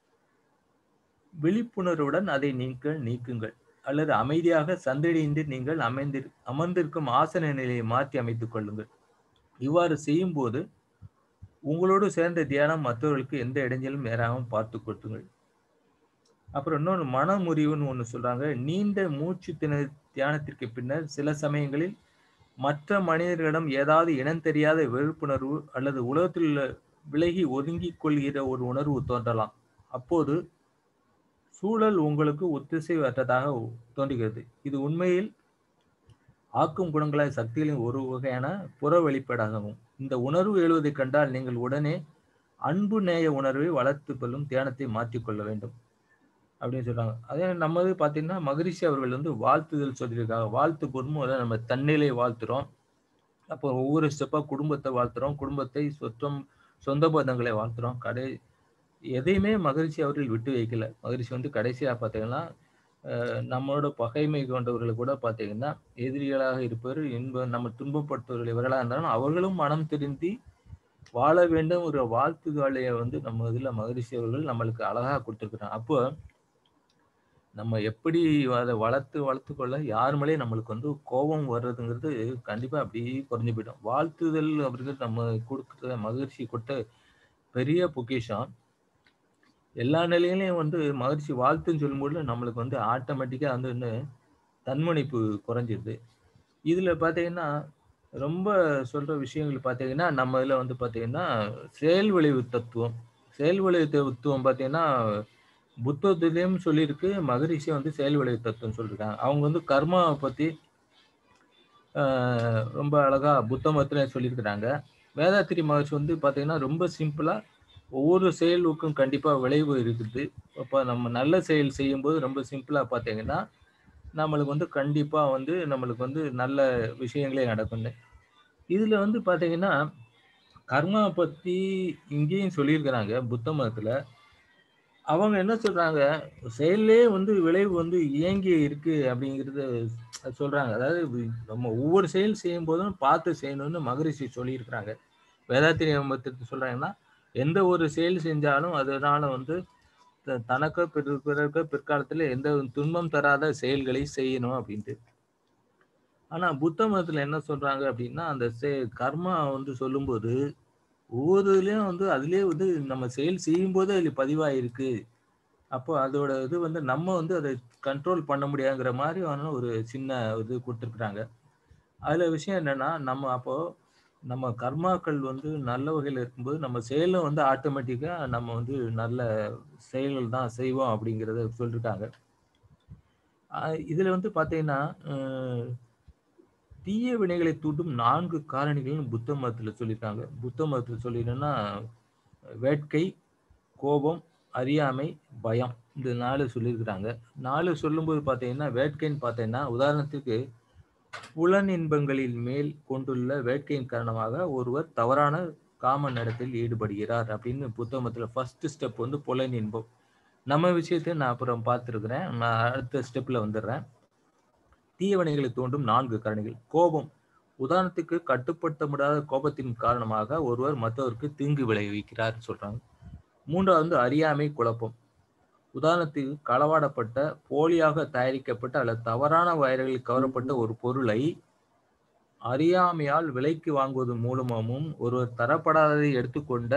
விழிப்புணர்வுடன் அதை நீங்கள் நீக்குங்கள். அல்லது அமைதியாக சந்தடியின்றி நீங்கள் அமைந்திரு அமர்ந்திருக்கும் ஆசன நிலையை மாற்றி அமைத்துக் கொள்ளுங்கள். இவ்வாறு செய்யும் போது உங்களோடு சேர்ந்த தியானம் மற்றவர்களுக்கு எந்த இடைஞ்சலும் நேராகவும் பார்த்து கொட்டுங்கள். அப்புறம் இன்னொன்று மனமுறிவுன்னு ஒன்று சொல்றாங்க. நீண்ட மூச்சு திண தியானத்திற்கு பின்னர் சில சமயங்களில் மற்ற மனிதர்களிடம் ஏதாவது இனம் தெரியாத வெறுப்புணர்வு அல்லது உலகத்தில் உள்ள விலகி ஒதுங்கிக் கொள்கிற ஒரு உணர்வு தோன்றலாம். அப்போது சூழல் உங்களுக்கு ஒத்திசைவற்றதாக தோன்றுகிறது. இது உண்மையில் ஆக்கும் குணங்களாய் சக்திகளின் ஒரு வகையான புற வெளிப்பாடாகும். இந்த உணர்வு எழுவதைக் கண்டால் நீங்கள் உடனே அன்பு நேய உணர்வை வளர்த்து கொள்ளும் தியானத்தை மாற்றிக்கொள்ள வேண்டும் அப்படின்னு சொல்றாங்க. அதே நம்மது பார்த்தீங்கன்னா, மகரிஷி அவர்கள் வந்து வாழ்த்துதல் சொல்லியிருக்காங்க. வாழ்த்து போது நம்ம தன்னிலை வாழ்த்துறோம். அப்போ ஒவ்வொரு ஸ்டெப்பா குடும்பத்தை வாழ்த்துறோம். குடும்பத்தை சொத்தம் சொந்த பந்தங்களை வாழ்த்துறோம். கடை எதையுமே மகரிஷி அவர்கள் விட்டு வைக்கல. மகரிஷி வந்து கடைசியா பார்த்தீங்கன்னா, அ நம்மளோட பகைமை கொண்டவர்களை கூட பார்த்தீங்கன்னா, எதிரிகளாக இருப்பவர் இன்ப நம்ம துன்பப்படுத்துவர்கள் எவர்களா இருந்தாலும் அவர்களும் மனம் திருந்தி வாழ வேண்டும் ஒரு வாழ்த்துதலைய வந்து நம்ம இதுல மகரிஷி அவர்கள் நம்மளுக்கு அழகா குடுத்திருக்கிறாங்க. அப்போ நம்ம எப்படி அத வளர்த்து வளர்த்துக்கொள்ள யார் மேலயும் நம்மளுக்கு வந்து கோபம் வர்றதுங்கிறது கண்டிப்பா அப்படியே குறைஞ்சு போயிடும். வாழ்த்துதல் அப்படிங்கிறது நம்ம குடுக்குற மகிழ்ச்சி கொடுத்த பெரிய பொக்கிஷம். எல்லா நிலையிலயும் வந்து மகிழ்ச்சி வாழ்த்துன்னு சொல்லும்போது நம்மளுக்கு வந்து ஆட்டோமேட்டிக்கா வந்து என்ன தன்மணிப்பு குறைஞ்சிருது. இதுல பார்த்தீங்கன்னா, ரொம்ப சொல்ற விஷயங்கள் பார்த்தீங்கன்னா, நம்ம இதுல வந்து பார்த்தீங்கன்னா, செயல் விளைவு தத்துவம். செயல் விளைவு தத்துவம் பார்த்தீங்கன்னா, புத்தத்திலயும் சொல்லியிருக்கு. மகரிஷி வந்து செயல் விளைவு தத்துவம் சொல்லியிருக்காங்க. அவங்க வந்து கர்மாவ பத்தி அ ரொம்ப அழகா புத்த மதத்திலே சொல்லியிருக்கிறாங்க. வேதாத்திரி மகரிஷி வந்து பார்த்தீங்கன்னா, ரொம்ப சிம்பிளா ஒவ்வொரு செயலுக்கும் கண்டிப்பா விளைவு இருக்குது. அப்ப நம்ம நல்ல செயல் செய்யும்போது ரொம்ப சிம்பிளா பார்த்தீங்கன்னா, நம்மளுக்கு வந்து கண்டிப்பா வந்து நம்மளுக்கு வந்து நல்ல விஷயங்களே நடக்கும்னு. இதுல வந்து பார்த்தீங்கன்னா, கர்மா பத்தி இங்கேயும் சொல்லியிருக்கிறாங்க புத்த மதத்துல. அவங்க என்ன சொல்றாங்க, செயல்லயே வந்து விளைவு வந்து இயங்கி இருக்கு அப்படிங்கிறத சொல்றாங்க. அதாவது வி- நம்ம ஒவ்வொரு செயல் செய்யும்போதும் பார்த்து செய்யணும்னு மகரிஷி சொல்லியிருக்கிறாங்க. வேதாத்திரி மதத்திற்கு சொல்றாங்கன்னா, எந்த ஒரு செயல் செஞ்சாலும் அதனால வந்து த தனக்கோ, பிற பிறருக்கோ பிற்காலத்துல எந்த துன்பம் தராத செயல்களை செய்யணும் அப்படின்ட்டு. ஆனா புத்த மதத்துல என்ன சொல்றாங்க அப்படின்னா, அந்த செ கர்மா வந்து சொல்லும்போது, ஒவ்வொரு இதுலயும் வந்து அதிலேயே வந்து நம்ம செயல் செய்யும்போது அதில பதிவாயிருக்கு. அப்போ அதோட இது வந்து நம்ம வந்து அத கண்ட்ரோல் பண்ண முடியாதுங்கிற மாரியான ஒரு சின்ன இது குடுத்துருக்காங்க. அதுல விஷயம் என்னன்னா, நம்ம அப்போ நம்ம கர்மாக்கள் வந்து நல்ல வகையில இருக்கும்போது, நம்ம செயலும் வந்து ஆட்டோமேட்டிக்கா நம்ம வந்து நல்ல செயல்கள் தான் செய்வோம் அப்படிங்கிறத சொல்லிருக்காங்க. அ இதுல வந்து பார்த்தீங்கன்னா, அ தீய வினைகளை தூண்டும் நான்கு காரணிகள்னு புத்த மதத்துல சொல்லியிருக்காங்க. புத்த மதத்துல சொல்லி என்னன்னா, வேட்கை, கோபம், அறியாமை, பயம். இந்த நாலு சொல்லியிருக்கிறாங்க. நாலு சொல்லும்போது பார்த்தீங்கன்னா, வேட்கைன்னு பார்த்தீங்கன்னா, உதாரணத்துக்கு புலன் இன்பங்களின் மேல் கொண்டுள்ள வேட்கையின் காரணமாக ஒருவர் தவறான காம நடத்தையில் ஈடுபடுகிறார் அப்படின்னு புத்தகத்துல ஃபர்ஸ்ட் ஸ்டெப் வந்து புலன் இன்பம். நம்ம விஷயத்தை நான் அப்புறம் பார்த்துருக்கிறேன். நான் அடுத்த ஸ்டெப்ல வந்துடுறேன். தீயவினைகளை தூண்டும் நான்கு காரணிகள். கோபம். உதாரணத்துக்கு கட்டுப்படுத்த முடியாத கோபத்தின் காரணமாக ஒருவர் மற்றவருக்கு தீங்கு விளைவிக்கிறார் சொல்றாங்க. மூன்றாவது வந்து அறியாமை குழப்பம். உதாரணத்துக்கு களவாடப்பட்ட, போலியாக தயாரிக்கப்பட்ட அல்லது தவறான வயர்களில் கவரப்பட்ட ஒரு பொருளை அறியாமையால் விலைக்கு வாங்குவது மூலமும் ஒருவர் தரப்படாததை எடுத்துக்கொண்ட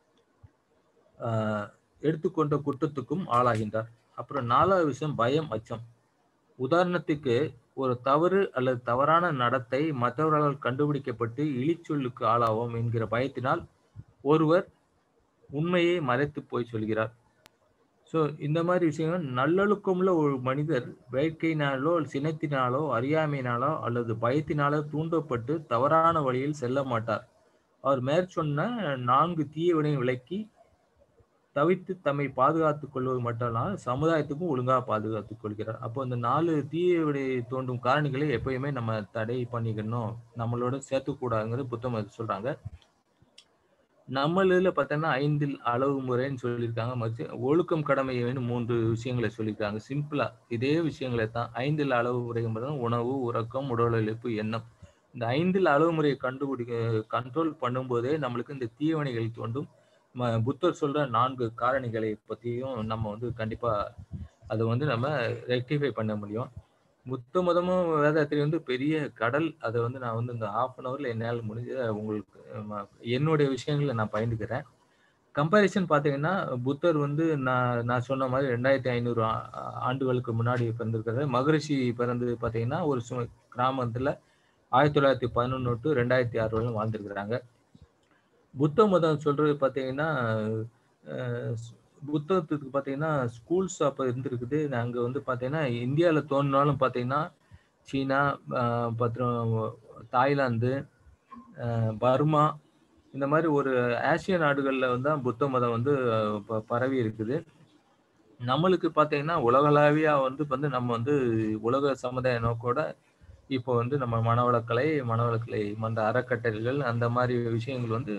ஆஹ், எடுத்துக்கொண்ட குற்றத்துக்கும் ஆளாகின்றார். அப்புறம் நாலாவது விஷயம் பயம், அச்சம். உதாரணத்துக்கு ஒரு தவறு அல்லது தவறான நடத்தை மற்றவர்களால் கண்டுபிடிக்கப்பட்டு இழிச்சொல்லுக்கு ஆளாவோம் என்கிற பயத்தினால் ஒருவர் உண்மையை மறைத்து போய் சொல்கிறார். ஸோ இந்த மாதிரி விஷயங்கள் நல்லொழுக்கமுள்ள ஒரு மனிதர் வேட்கையினாலோ சினத்தினாலோ அறியாமையினாலோ அல்லது பயத்தினாலோ தூண்டப்பட்டு தவறான வழியில் செல்ல மாட்டார். அவர் மேற்சொன்ன நான்கு தீய வினை விலக்கி தவிர்த்து தம்மை பாதுகாத்துக் கொள்வது மட்டுமல்லாமல் சமுதாயத்துக்கும் ஒழுங்காக பாதுகாத்துக் கொள்கிறார். அப்போ இந்த நாலு தீய வினை தோன்றும் காரணிகளை எப்பயுமே நம்ம தடை பண்ணிக்கணும், நம்மளோட சேர்த்துக்கூடாதுங்கிறது புத்தகம் சொல்றாங்க. நம்ம இதுல பார்த்தோம்னா ஐந்தில் அளவு முறைன்னு சொல்லியிருக்காங்க. மச்சு ஒழுக்கம் கடமை வேணும் மூன்று விஷயங்களை சொல்லியிருக்காங்க. சிம்பிளா இதே விஷயங்களை தான் ஐந்தில் அளவு முறை என்பது உணவு, உறக்கம், உடல் உழைப்பு, எண்ணம். இந்த ஐந்தில் அளவு முறையை கண்டுபிடிக்க கண்ட்ரோல் பண்ணும்போதே நம்மளுக்கு இந்த தீவினைகள் தோண்டும். ம புத்தர் சொல்ற நான்கு காரணிகளை பத்தியும் நம்ம வந்து கண்டிப்பா அதை வந்து நம்ம ரெக்டிஃபை பண்ண முடியும். புத்த மதமும் வேதாத்திரி வந்து பெரிய கடல். அதை வந்து நான் வந்து இந்த ஹாஃப் அன் ஹவர்ல என்னால் முடிஞ்ச உங்களுக்கு ம என்னுடைய விஷயங்கள நான் பகிர்ந்துக்கிறேன். கம்பேரிசன் பார்த்தீங்கன்னா, புத்தர் வந்து நான் நான் சொன்ன மாரி இரண்டாயிரத்து ஐநூறு ஆ ஆண்டுகளுக்கு முன்னாடி பிறந்திருக்காரு. மகரிஷி பிறந்தது பார்த்தீங்கன்னா, ஒரு சு கிராமத்துல ஆயிரத்து தொள்ளாயிரத்து பதினொன்று டூ இரண்டாயிரத்து ஆறு வரையும் வாழ்ந்திருக்கிறாங்க. புத்த மதம் சொல்றது பார்த்தீங்கன்னா, அ புத்தகத்துக்கு பார்த்தீங்கன்னா, ஸ்கூல்ஸ் அப்ப இருந்திருக்குது. அங்க வந்து பார்த்தீங்கன்னா, இந்தியால தோன்றினாலும் பார்த்தீங்கன்னா, சீனா, அ அப்புறம் தாய்லாந்து, அ பர்மா இந்த மாரி ஒரு ஆசிய நாடுகள்ல வந்து தான் புத்த மதம் வந்து ப பரவி இருக்குது. நம்மளுக்கு பார்த்தீங்கன்னா, உலகளாவியா வந்து வந்து நம்ம வந்து உலக சமுதாய நோக்கோட இப்போ வந்து நம்ம மனவளக்கலை, மனவளக்கலை மன்ற அறக்கட்டளைகள் அந்த மாரி விஷயங்கள் வந்து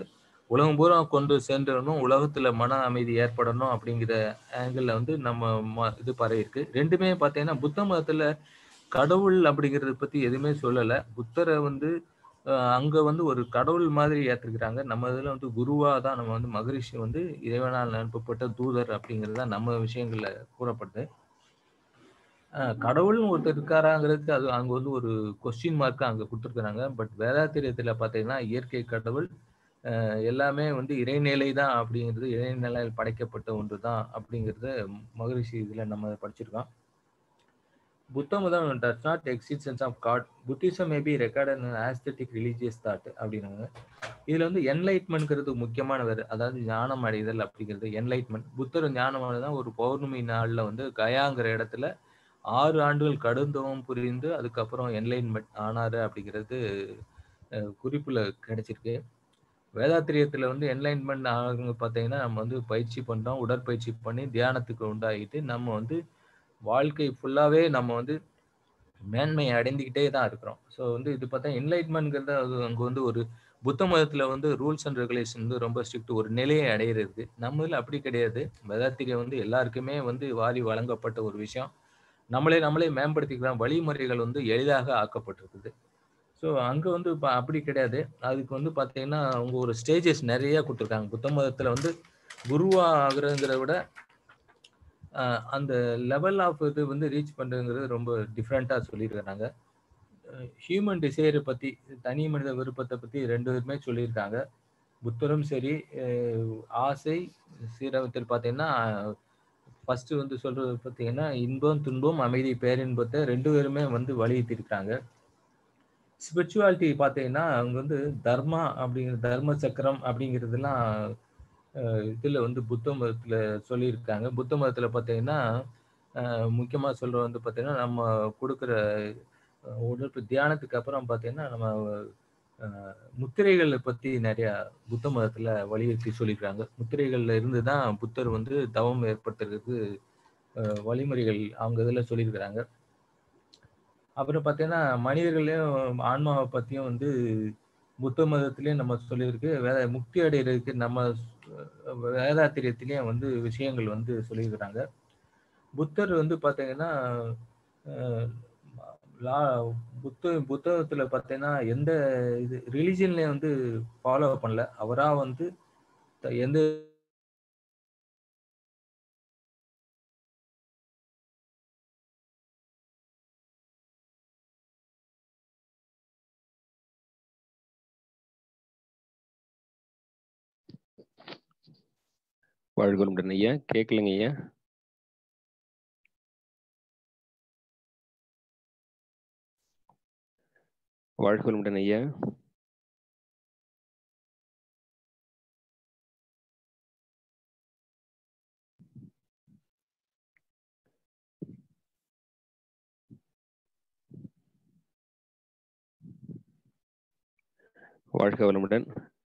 உலகம் பூரா கொண்டு சென்றணும், உலகத்துல மன அமைதி ஏற்படணும் அப்படிங்கிற ஆங்கிள் வந்து நம்ம இது பரவி இருக்கு. ரெண்டுமே பார்த்தீங்கன்னா புத்த மதத்துல கடவுள் அப்படிங்கிறத பத்தி எதுவுமே சொல்லல. புத்தரை வந்து அங்க வந்து ஒரு கடவுள் மாதிரி ஏத்துக்கிறாங்க. நம்ம இதுல வந்து குருவா தான் நம்ம வந்து மகரிஷி வந்து இறைவனால் அனுப்பப்பட்ட தூதர் அப்படிங்கிறது தான் நம்ம விஷயங்கள்ல கூறப்படுது. கடவுள்னு ஒருத்தர் இருக்காராங்கிறதுக்கு அது அங்க வந்து ஒரு கொஸ்டின் மார்க் அங்க கொடுத்துருக்காங்க. பட் வேதாத்திரியத்துல பாத்தீங்கன்னா இயற்கை கடவுள் எல்லாமே வந்து இறைநிலை தான் அப்படிங்கிறது, இறைநிலையில் படைக்கப்பட்ட ஒன்று தான் அப்படிங்கிறத மகரிஷி இதுல நம்ம படிச்சிருக்கோம். புத்த மதம் does not existence of God. Buddhism may be regarded as an aesthetic religious thought அப்படின்னாங்க. இதுல வந்து என்லைட்மெண்ட்ங்கிறது முக்கியமானவர், அதாவது ஞானம் அடைதல் அப்படிங்கிறது என்லைட்மெண்ட். புத்தர் ஞானம் அடைதான் ஒரு பௌர்ணமி நாள்ல வந்து கயாங்கிற இடத்துல ஆறு ஆண்டுகள் கடுந்தவம் புரிந்து அதுக்கப்புறம் என்லைட்மெண்ட் ஆனாரு அப்படிங்கிறது குறிப்புல கிடைச்சிருக்கு. வேதாத்திரியத்துல வந்து என்லைன்மெண்ட் ஆகுங்க பார்த்தீங்கன்னா நம்ம வந்து பயிற்சி பண்றோம், உடற்பயிற்சி பண்ணி தியானத்துக்கு உண்டாகிட்டு நம்ம வந்து வாழ்க்கை ஃபுல்லாவே நம்ம வந்து மேன்மையை அடைந்துக்கிட்டே தான் இருக்கிறோம். ஸோ வந்து இது பார்த்தா என்லைட்மெண்ட்ங்கிறது அது அங்கே வந்து ஒரு புத்த மதத்துல வந்து ரூல்ஸ் அண்ட் ரெகுலேஷன் வந்து ரொம்ப ஸ்ட்ரிக்ட், ஒரு நிலையை அடையிறது. நம்ம இதில் அப்படி கிடையாது. வேதாத்திரியம் வந்து எல்லாருக்குமே வந்து வாரி வழங்கப்பட்ட ஒரு விஷயம். நம்மளே நம்மளே மேம்படுத்திக்கலாம், வழிமுறைகள் வந்து எளிதாக ஆக்கப்பட்டிருக்குது. ஸோ அங்கே வந்து இப்போ அப்படி கிடையாது. அதுக்கு வந்து பார்த்தீங்கன்னா அவங்க ஒரு ஸ்டேஜஸ் நிறைய கொடுத்துருக்காங்க. புத்த மதத்தில் வந்து குருவா ஆகுறதுங்கிற விட அந்த லெவல் ஆஃப் இது வந்து ரீச் பண்ணுறதுங்கிறது ரொம்ப டிஃப்ரெண்ட்டாக சொல்லியிருக்கிறாங்க. ஹியூமன் டிசைரை பற்றி, தனி மனித விருப்பத்தை பற்றி ரெண்டு பேருமே சொல்லியிருக்காங்க. புத்தரும் சரி, ஆசை சீரகத்தில் பார்த்தீங்கன்னா ஃபர்ஸ்ட் வந்து சொல்றது பார்த்தீங்கன்னா இன்பம் துன்பம் அமைதி பேரின்பத்தை ரெண்டு பேருமே வந்து வலியுறுத்திருக்காங்க. ஸ்பிரிச்சுவாலிட்டி பார்த்தீங்கன்னா அவங்க வந்து தர்மா அப்படிங்கிற தர்ம சக்கரம் அப்படிங்கிறதுலாம் இதுல வந்து புத்த மதத்துல சொல்லியிருக்காங்க. புத்த மதத்துல பார்த்தீங்கன்னா முக்கியமா சொல்ற வந்து பார்த்தீங்கன்னா நம்ம கொடுக்குற உடற்பு தியானத்துக்கு அப்புறம் பார்த்தீங்கன்னா நம்ம முத்திரைகளை பத்தி நிறைய புத்த மதத்துல வலியுறுத்தி சொல்லியிருக்காங்க. முத்திரைகள்ல இருந்து தான் புத்தர் வந்து தவம் ஏற்படுத்துறதுக்கு வழிமுறைகள் அவங்க இதுல சொல்லியிருக்கிறாங்க. அப்புறம் பார்த்தீங்கன்னா மனிதர்களையும் ஆன்மாவை பத்தியும் வந்து புத்த மதத்திலயும் நம்ம சொல்லியிருக்கு. வேத முக்தி அடைகிறதுக்கு நம்ம வேதாத்திரியத்திலயும் வந்து விஷயங்கள் வந்து சொல்லியிருக்கிறாங்க. புத்தர் வந்து பார்த்தீங்கன்னா புத்த புத்தகத்துல பார்த்தீங்கன்னா எந்த இது ரிலிஜன்லயும் வந்து ஃபாலோ பண்ணல. அவரா வந்து எந்த வாழ்கொள்ளுடன் ஐயா. கேட்கலங்க ஐயா. வாழ்கொள்ளுடன் ஐயா. வாழ்க வளமுடன்.